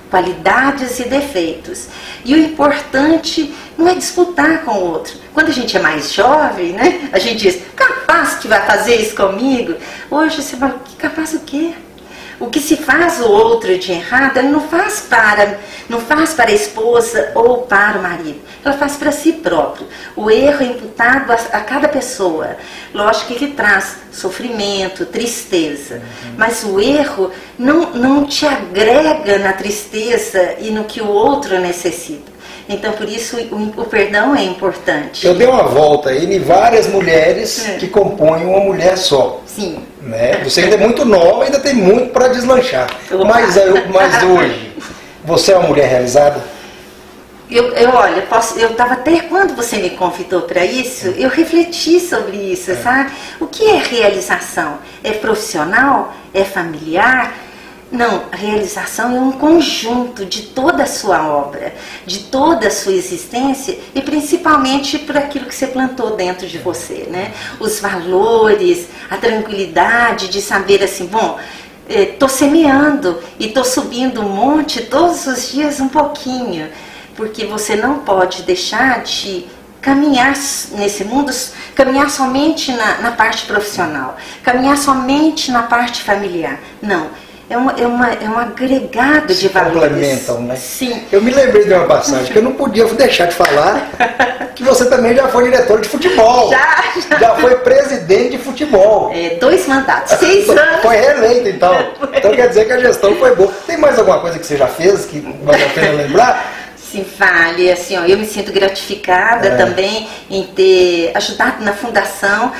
qualidades e defeitos. E o importante não é disputar com o outro. Quando a gente é mais jovem, né, a gente diz, capaz que vai fazer isso comigo? Hoje você fala, capaz o quê? O que se faz o outro de errado, ele não faz para a esposa ou para o marido. Ela faz para si próprio. O erro é imputado a cada pessoa. Lógico que ele traz sofrimento, tristeza. Mas o erro não te agrega na tristeza e no que o outro necessita. Então, por isso, o perdão é importante. Eu dei uma volta aí em várias mulheres que compõem uma mulher só. Sim. Né? Você ainda é muito nova, ainda tem muito para deslanchar. Mas hoje, você é uma mulher realizada? Olha, eu estava até, quando você me convidou para isso, eu refleti sobre isso, sabe? O que é realização? É profissional? É familiar? Não, a realização é um conjunto de toda a sua obra, de toda a sua existência e principalmente por aquilo que você plantou dentro de você, né? Os valores, a tranquilidade de saber assim, bom, estou semeando e estou subindo um monte todos os dias um pouquinho, porque você não pode deixar de caminhar nesse mundo, caminhar somente na parte profissional, caminhar somente na parte familiar, não. É um agregado de valores. Complementam, né? Sim. Eu me lembrei de uma passagem que eu não podia deixar de falar, que você também já foi diretor de futebol. Já foi presidente de futebol. 2 mandatos, 6 anos. Foi reeleito, então. Então quer dizer que a gestão foi boa. Tem mais alguma coisa que você já fez que vale a pena lembrar? Sim, vale. Assim, ó, eu me sinto gratificada também em ter ajudado na fundação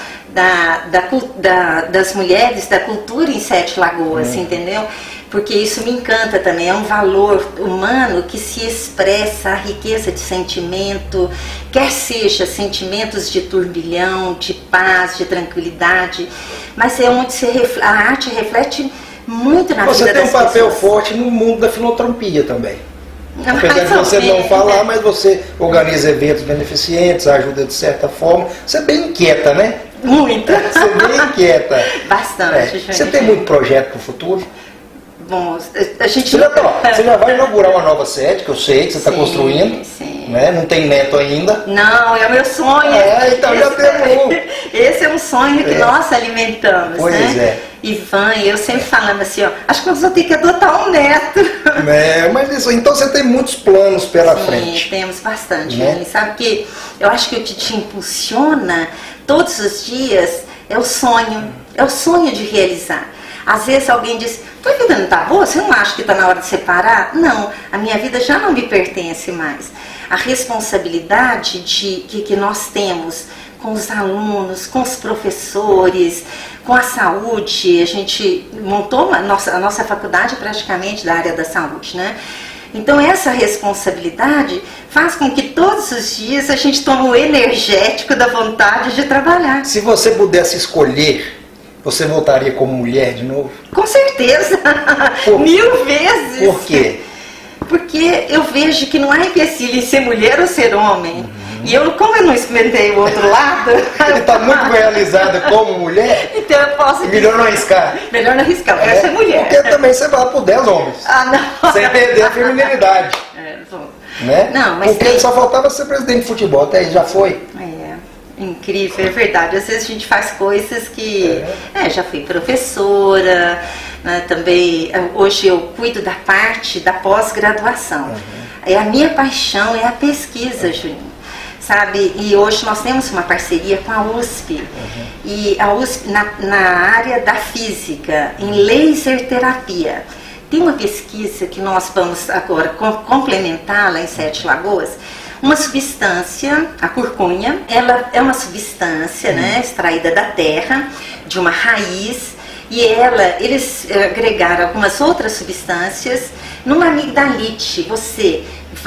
das mulheres da cultura em Sete Lagoas, entendeu? Porque isso me encanta também, é um valor humano que se expressa a riqueza de sentimento, quer seja sentimentos de turbilhão, de paz, de tranquilidade, mas é onde a arte reflete muito na vida das pessoas. Você tem um papel forte no mundo da filantropia também. Apesar de você não falar, mas você organiza eventos beneficentes, ajuda de certa forma. Você é bem inquieta, né? Muito. Você é bem inquieta. Bastante. Você tem muito projeto para o futuro? Bom, a gente... Você já vai inaugurar uma nova sede, que eu sei que você está construindo. Sim. Né? Não tem neto ainda. Não, é o meu sonho. Então já temos um. Esse é um sonho que nós alimentamos, pois né? Ivan e eu sempre falamos assim, ó, acho que nós vamos ter que adotar um neto. Mas isso, então você tem muitos planos pela frente. Sim, temos bastante, né? Sabe que eu acho que o que te impulsiona todos os dias é o sonho de realizar. Às vezes alguém diz, tua vida não está boa? Você não acha que está na hora de separar? Não, a minha vida já não me pertence mais. A responsabilidade que nós temos com os alunos, com os professores, com a saúde, a gente montou a nossa faculdade praticamente da área da saúde, né? Então essa responsabilidade faz com que todos os dias a gente tome o energético da vontade de trabalhar. Se você pudesse escolher, você voltaria como mulher de novo? Com certeza, 1000 vezes. Por quê? Porque eu vejo que não há empecilho em ser mulher ou ser homem. E como eu não experimentei o outro lado... Ele está muito realizada como mulher, então eu posso dizer... Melhor não arriscar. Melhor não arriscar, eu quero ser mulher. Porque também você vai por 10 homens. Não. Sem perder a feminilidade. Né? Não, mas porque só faltava ser presidente de futebol, até aí já foi. Incrível, é verdade. Às vezes a gente faz coisas que... já fui professora, né, também... Hoje eu cuido da parte da pós-graduação. A minha paixão é a pesquisa, Juninho. Sabe? E hoje nós temos uma parceria com a USP. E a USP na área da física, em laser terapia. Tem uma pesquisa que nós vamos agora complementar lá em Sete Lagoas. Uma substância, a curcunha, ela é uma substância, né, extraída da terra, de uma raiz, e eles agregaram algumas outras substâncias numa amigdalite. Você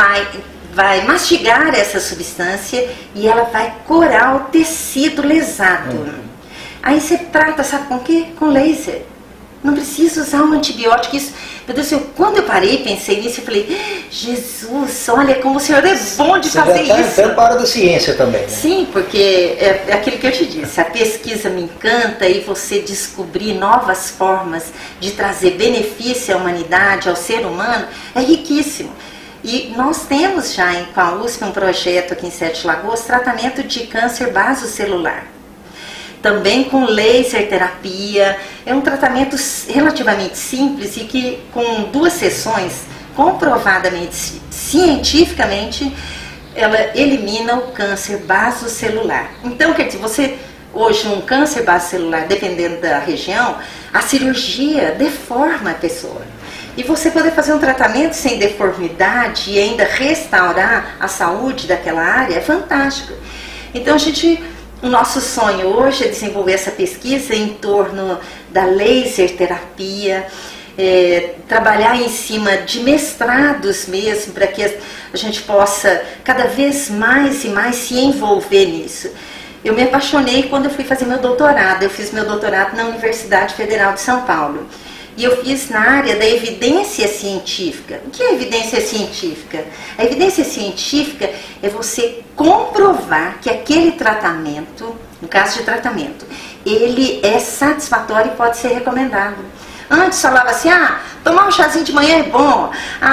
vai mastigar essa substância e ela vai corar o tecido lesado. Aí você trata, sabe com o quê? Com laser. Não precisa usar um antibiótico. Isso, meu Deus, quando eu parei e pensei nisso, eu falei, Jesus, olha como o Senhor é bom de fazer isso. Você já está entrando para a área da ciência também, né? Sim, porque é aquilo que eu te disse, a pesquisa me encanta e você descobrir novas formas de trazer benefício à humanidade, ao ser humano, é riquíssimo. E nós temos já com a USP um projeto aqui em Sete Lagoas, tratamento de câncer basocelular. Também com laser terapia, é um tratamento relativamente simples e que com 2 sessões, comprovadamente, cientificamente, ela elimina o câncer basocelular. Então, quer dizer, você, hoje, um câncer basocelular, dependendo da região, a cirurgia deforma a pessoa. E você poder fazer um tratamento sem deformidade e ainda restaurar a saúde daquela área é fantástico. Então, o nosso sonho hoje é desenvolver essa pesquisa em torno da laser terapia, trabalhar em cima de mestrados mesmo, para que a gente possa cada vez mais e mais se envolver nisso. Eu me apaixonei quando eu fui fazer meu doutorado. Eu fiz meu doutorado na Universidade Federal de São Paulo. E eu fiz na área da evidência científica. O que é evidência científica? A evidência científica é você comprovar que aquele tratamento, no caso de tratamento, ele é satisfatório e pode ser recomendado. Antes falava assim, tomar um chazinho de manhã é bom,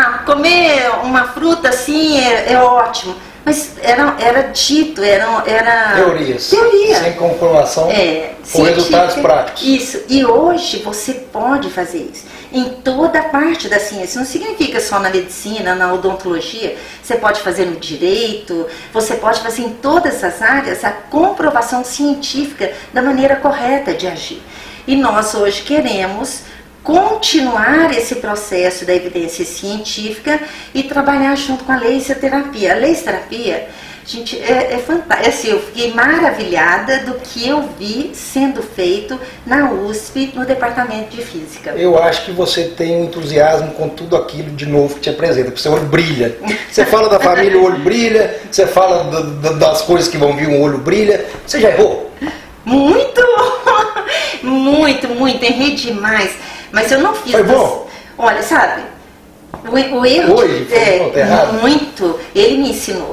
comer uma fruta assim é ótimo. Mas era dito, era teorias. Sem comprovação, com resultados práticos. Isso. E hoje você pode fazer isso em toda a parte da ciência. Não significa só na medicina, na odontologia. Você pode fazer no direito, você pode fazer em todas as áreas a comprovação científica da maneira correta de agir. E nós hoje queremos continuar esse processo da evidência científica e trabalhar junto com a laser terapia. A laser terapia, gente, é fantástica. Assim, eu fiquei maravilhada do que eu vi sendo feito na USP, no departamento de física. Eu acho que você tem um entusiasmo com tudo aquilo de novo que te apresenta, porque seu olho brilha. Você fala da família, o olho brilha, você fala das coisas que vão vir, o olho brilha. Você já errou? Muito! muito, errei demais. Mas eu não fiz. Foi bom? Olha, sabe, o erro muito, ele me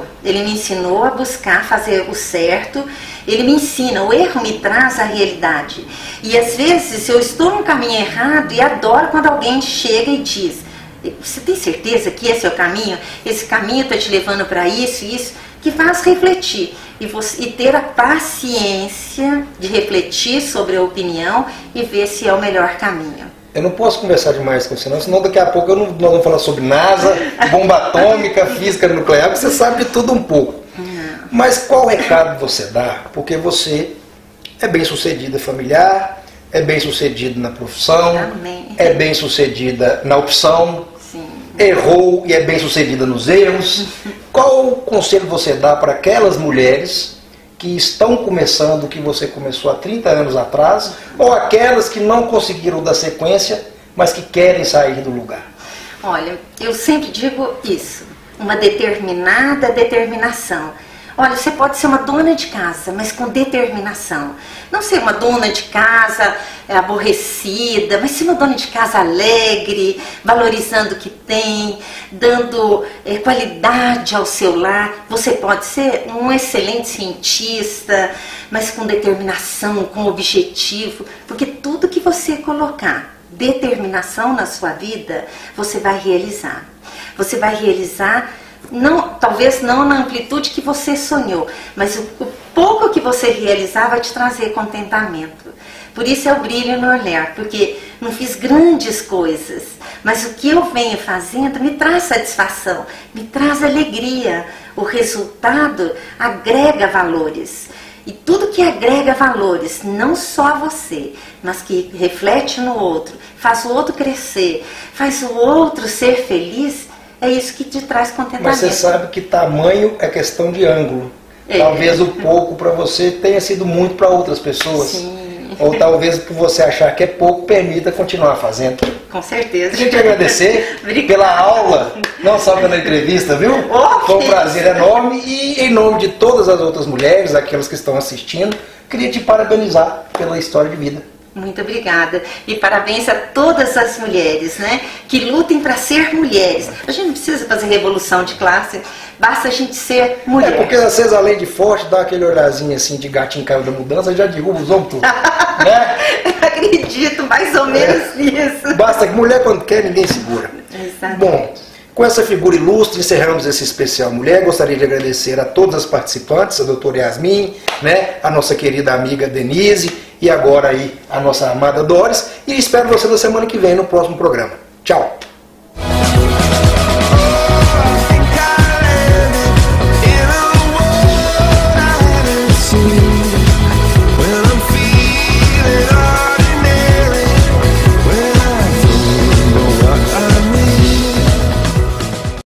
ensinou a buscar fazer o certo, ele me ensina, o erro me traz a realidade. E às vezes eu estou num caminho errado e adoro quando alguém chega e diz, você tem certeza que esse é o caminho? Esse caminho está te levando para isso, que faz refletir. E ter a paciência de refletir sobre a opinião e ver se é o melhor caminho. Eu não posso conversar demais com você, senão daqui a pouco nós vamos falar sobre NASA, bomba atômica, física nuclear, você sabe de tudo um pouco. Mas qual recado você dá? Porque você é bem sucedida familiar, é bem sucedida na profissão, é bem sucedida na opção, errou e é bem sucedida nos erros. Qual conselho você dá para aquelas mulheres que estão começando o que você começou há 30 anos atrás, ou aquelas que não conseguiram dar sequência, mas que querem sair do lugar? Olha, eu sempre digo isso, uma determinada determinação. Olha, você pode ser uma dona de casa, mas com determinação. Não ser uma dona de casa aborrecida, mas ser uma dona de casa alegre, valorizando o que tem, dando qualidade ao seu lar. Você pode ser um excelente cientista, mas com determinação, com objetivo, porque tudo que você colocar determinação na sua vida, você vai realizar. Você vai realizar, talvez não na amplitude que você sonhou, mas o pouco que você realizar vai te trazer contentamento. Por isso é o brilho no olhar, porque não fiz grandes coisas, mas o que eu venho fazendo me traz satisfação, me traz alegria. O resultado agrega valores. E tudo que agrega valores, não só a você, mas que reflete no outro, faz o outro crescer, faz o outro ser feliz, é isso que te traz contentamento. Mas você sabe que tamanho é questão de ângulo. Talvez o pouco para você tenha sido muito para outras pessoas. Sim. Ou talvez por você achar que é pouco, permita continuar fazendo. Com certeza. Queria te agradecer pela aula, não só pela entrevista, viu? Foi um prazer enorme e em nome de todas as outras mulheres, aquelas que estão assistindo, queria te parabenizar pela história de vida. Muito obrigada. E parabéns a todas as mulheres, né, que lutem para ser mulheres. A gente não precisa fazer revolução de classe, basta a gente ser mulher. É, porque às vezes, além de forte, dá aquele olharzinho assim de gatinho caiu da mudança, já derruba os homens tudo. Né? Acredito, mais ou menos nisso. Basta que mulher, quando quer, ninguém segura. Exatamente. Bom, com essa figura ilustre, encerramos esse especial Mulher. Gostaria de agradecer a todas as participantes, a doutora Yasmin, né, a nossa querida amiga Denise e agora aí a nossa amada Doris. E espero você na semana que vem no próximo programa. Tchau!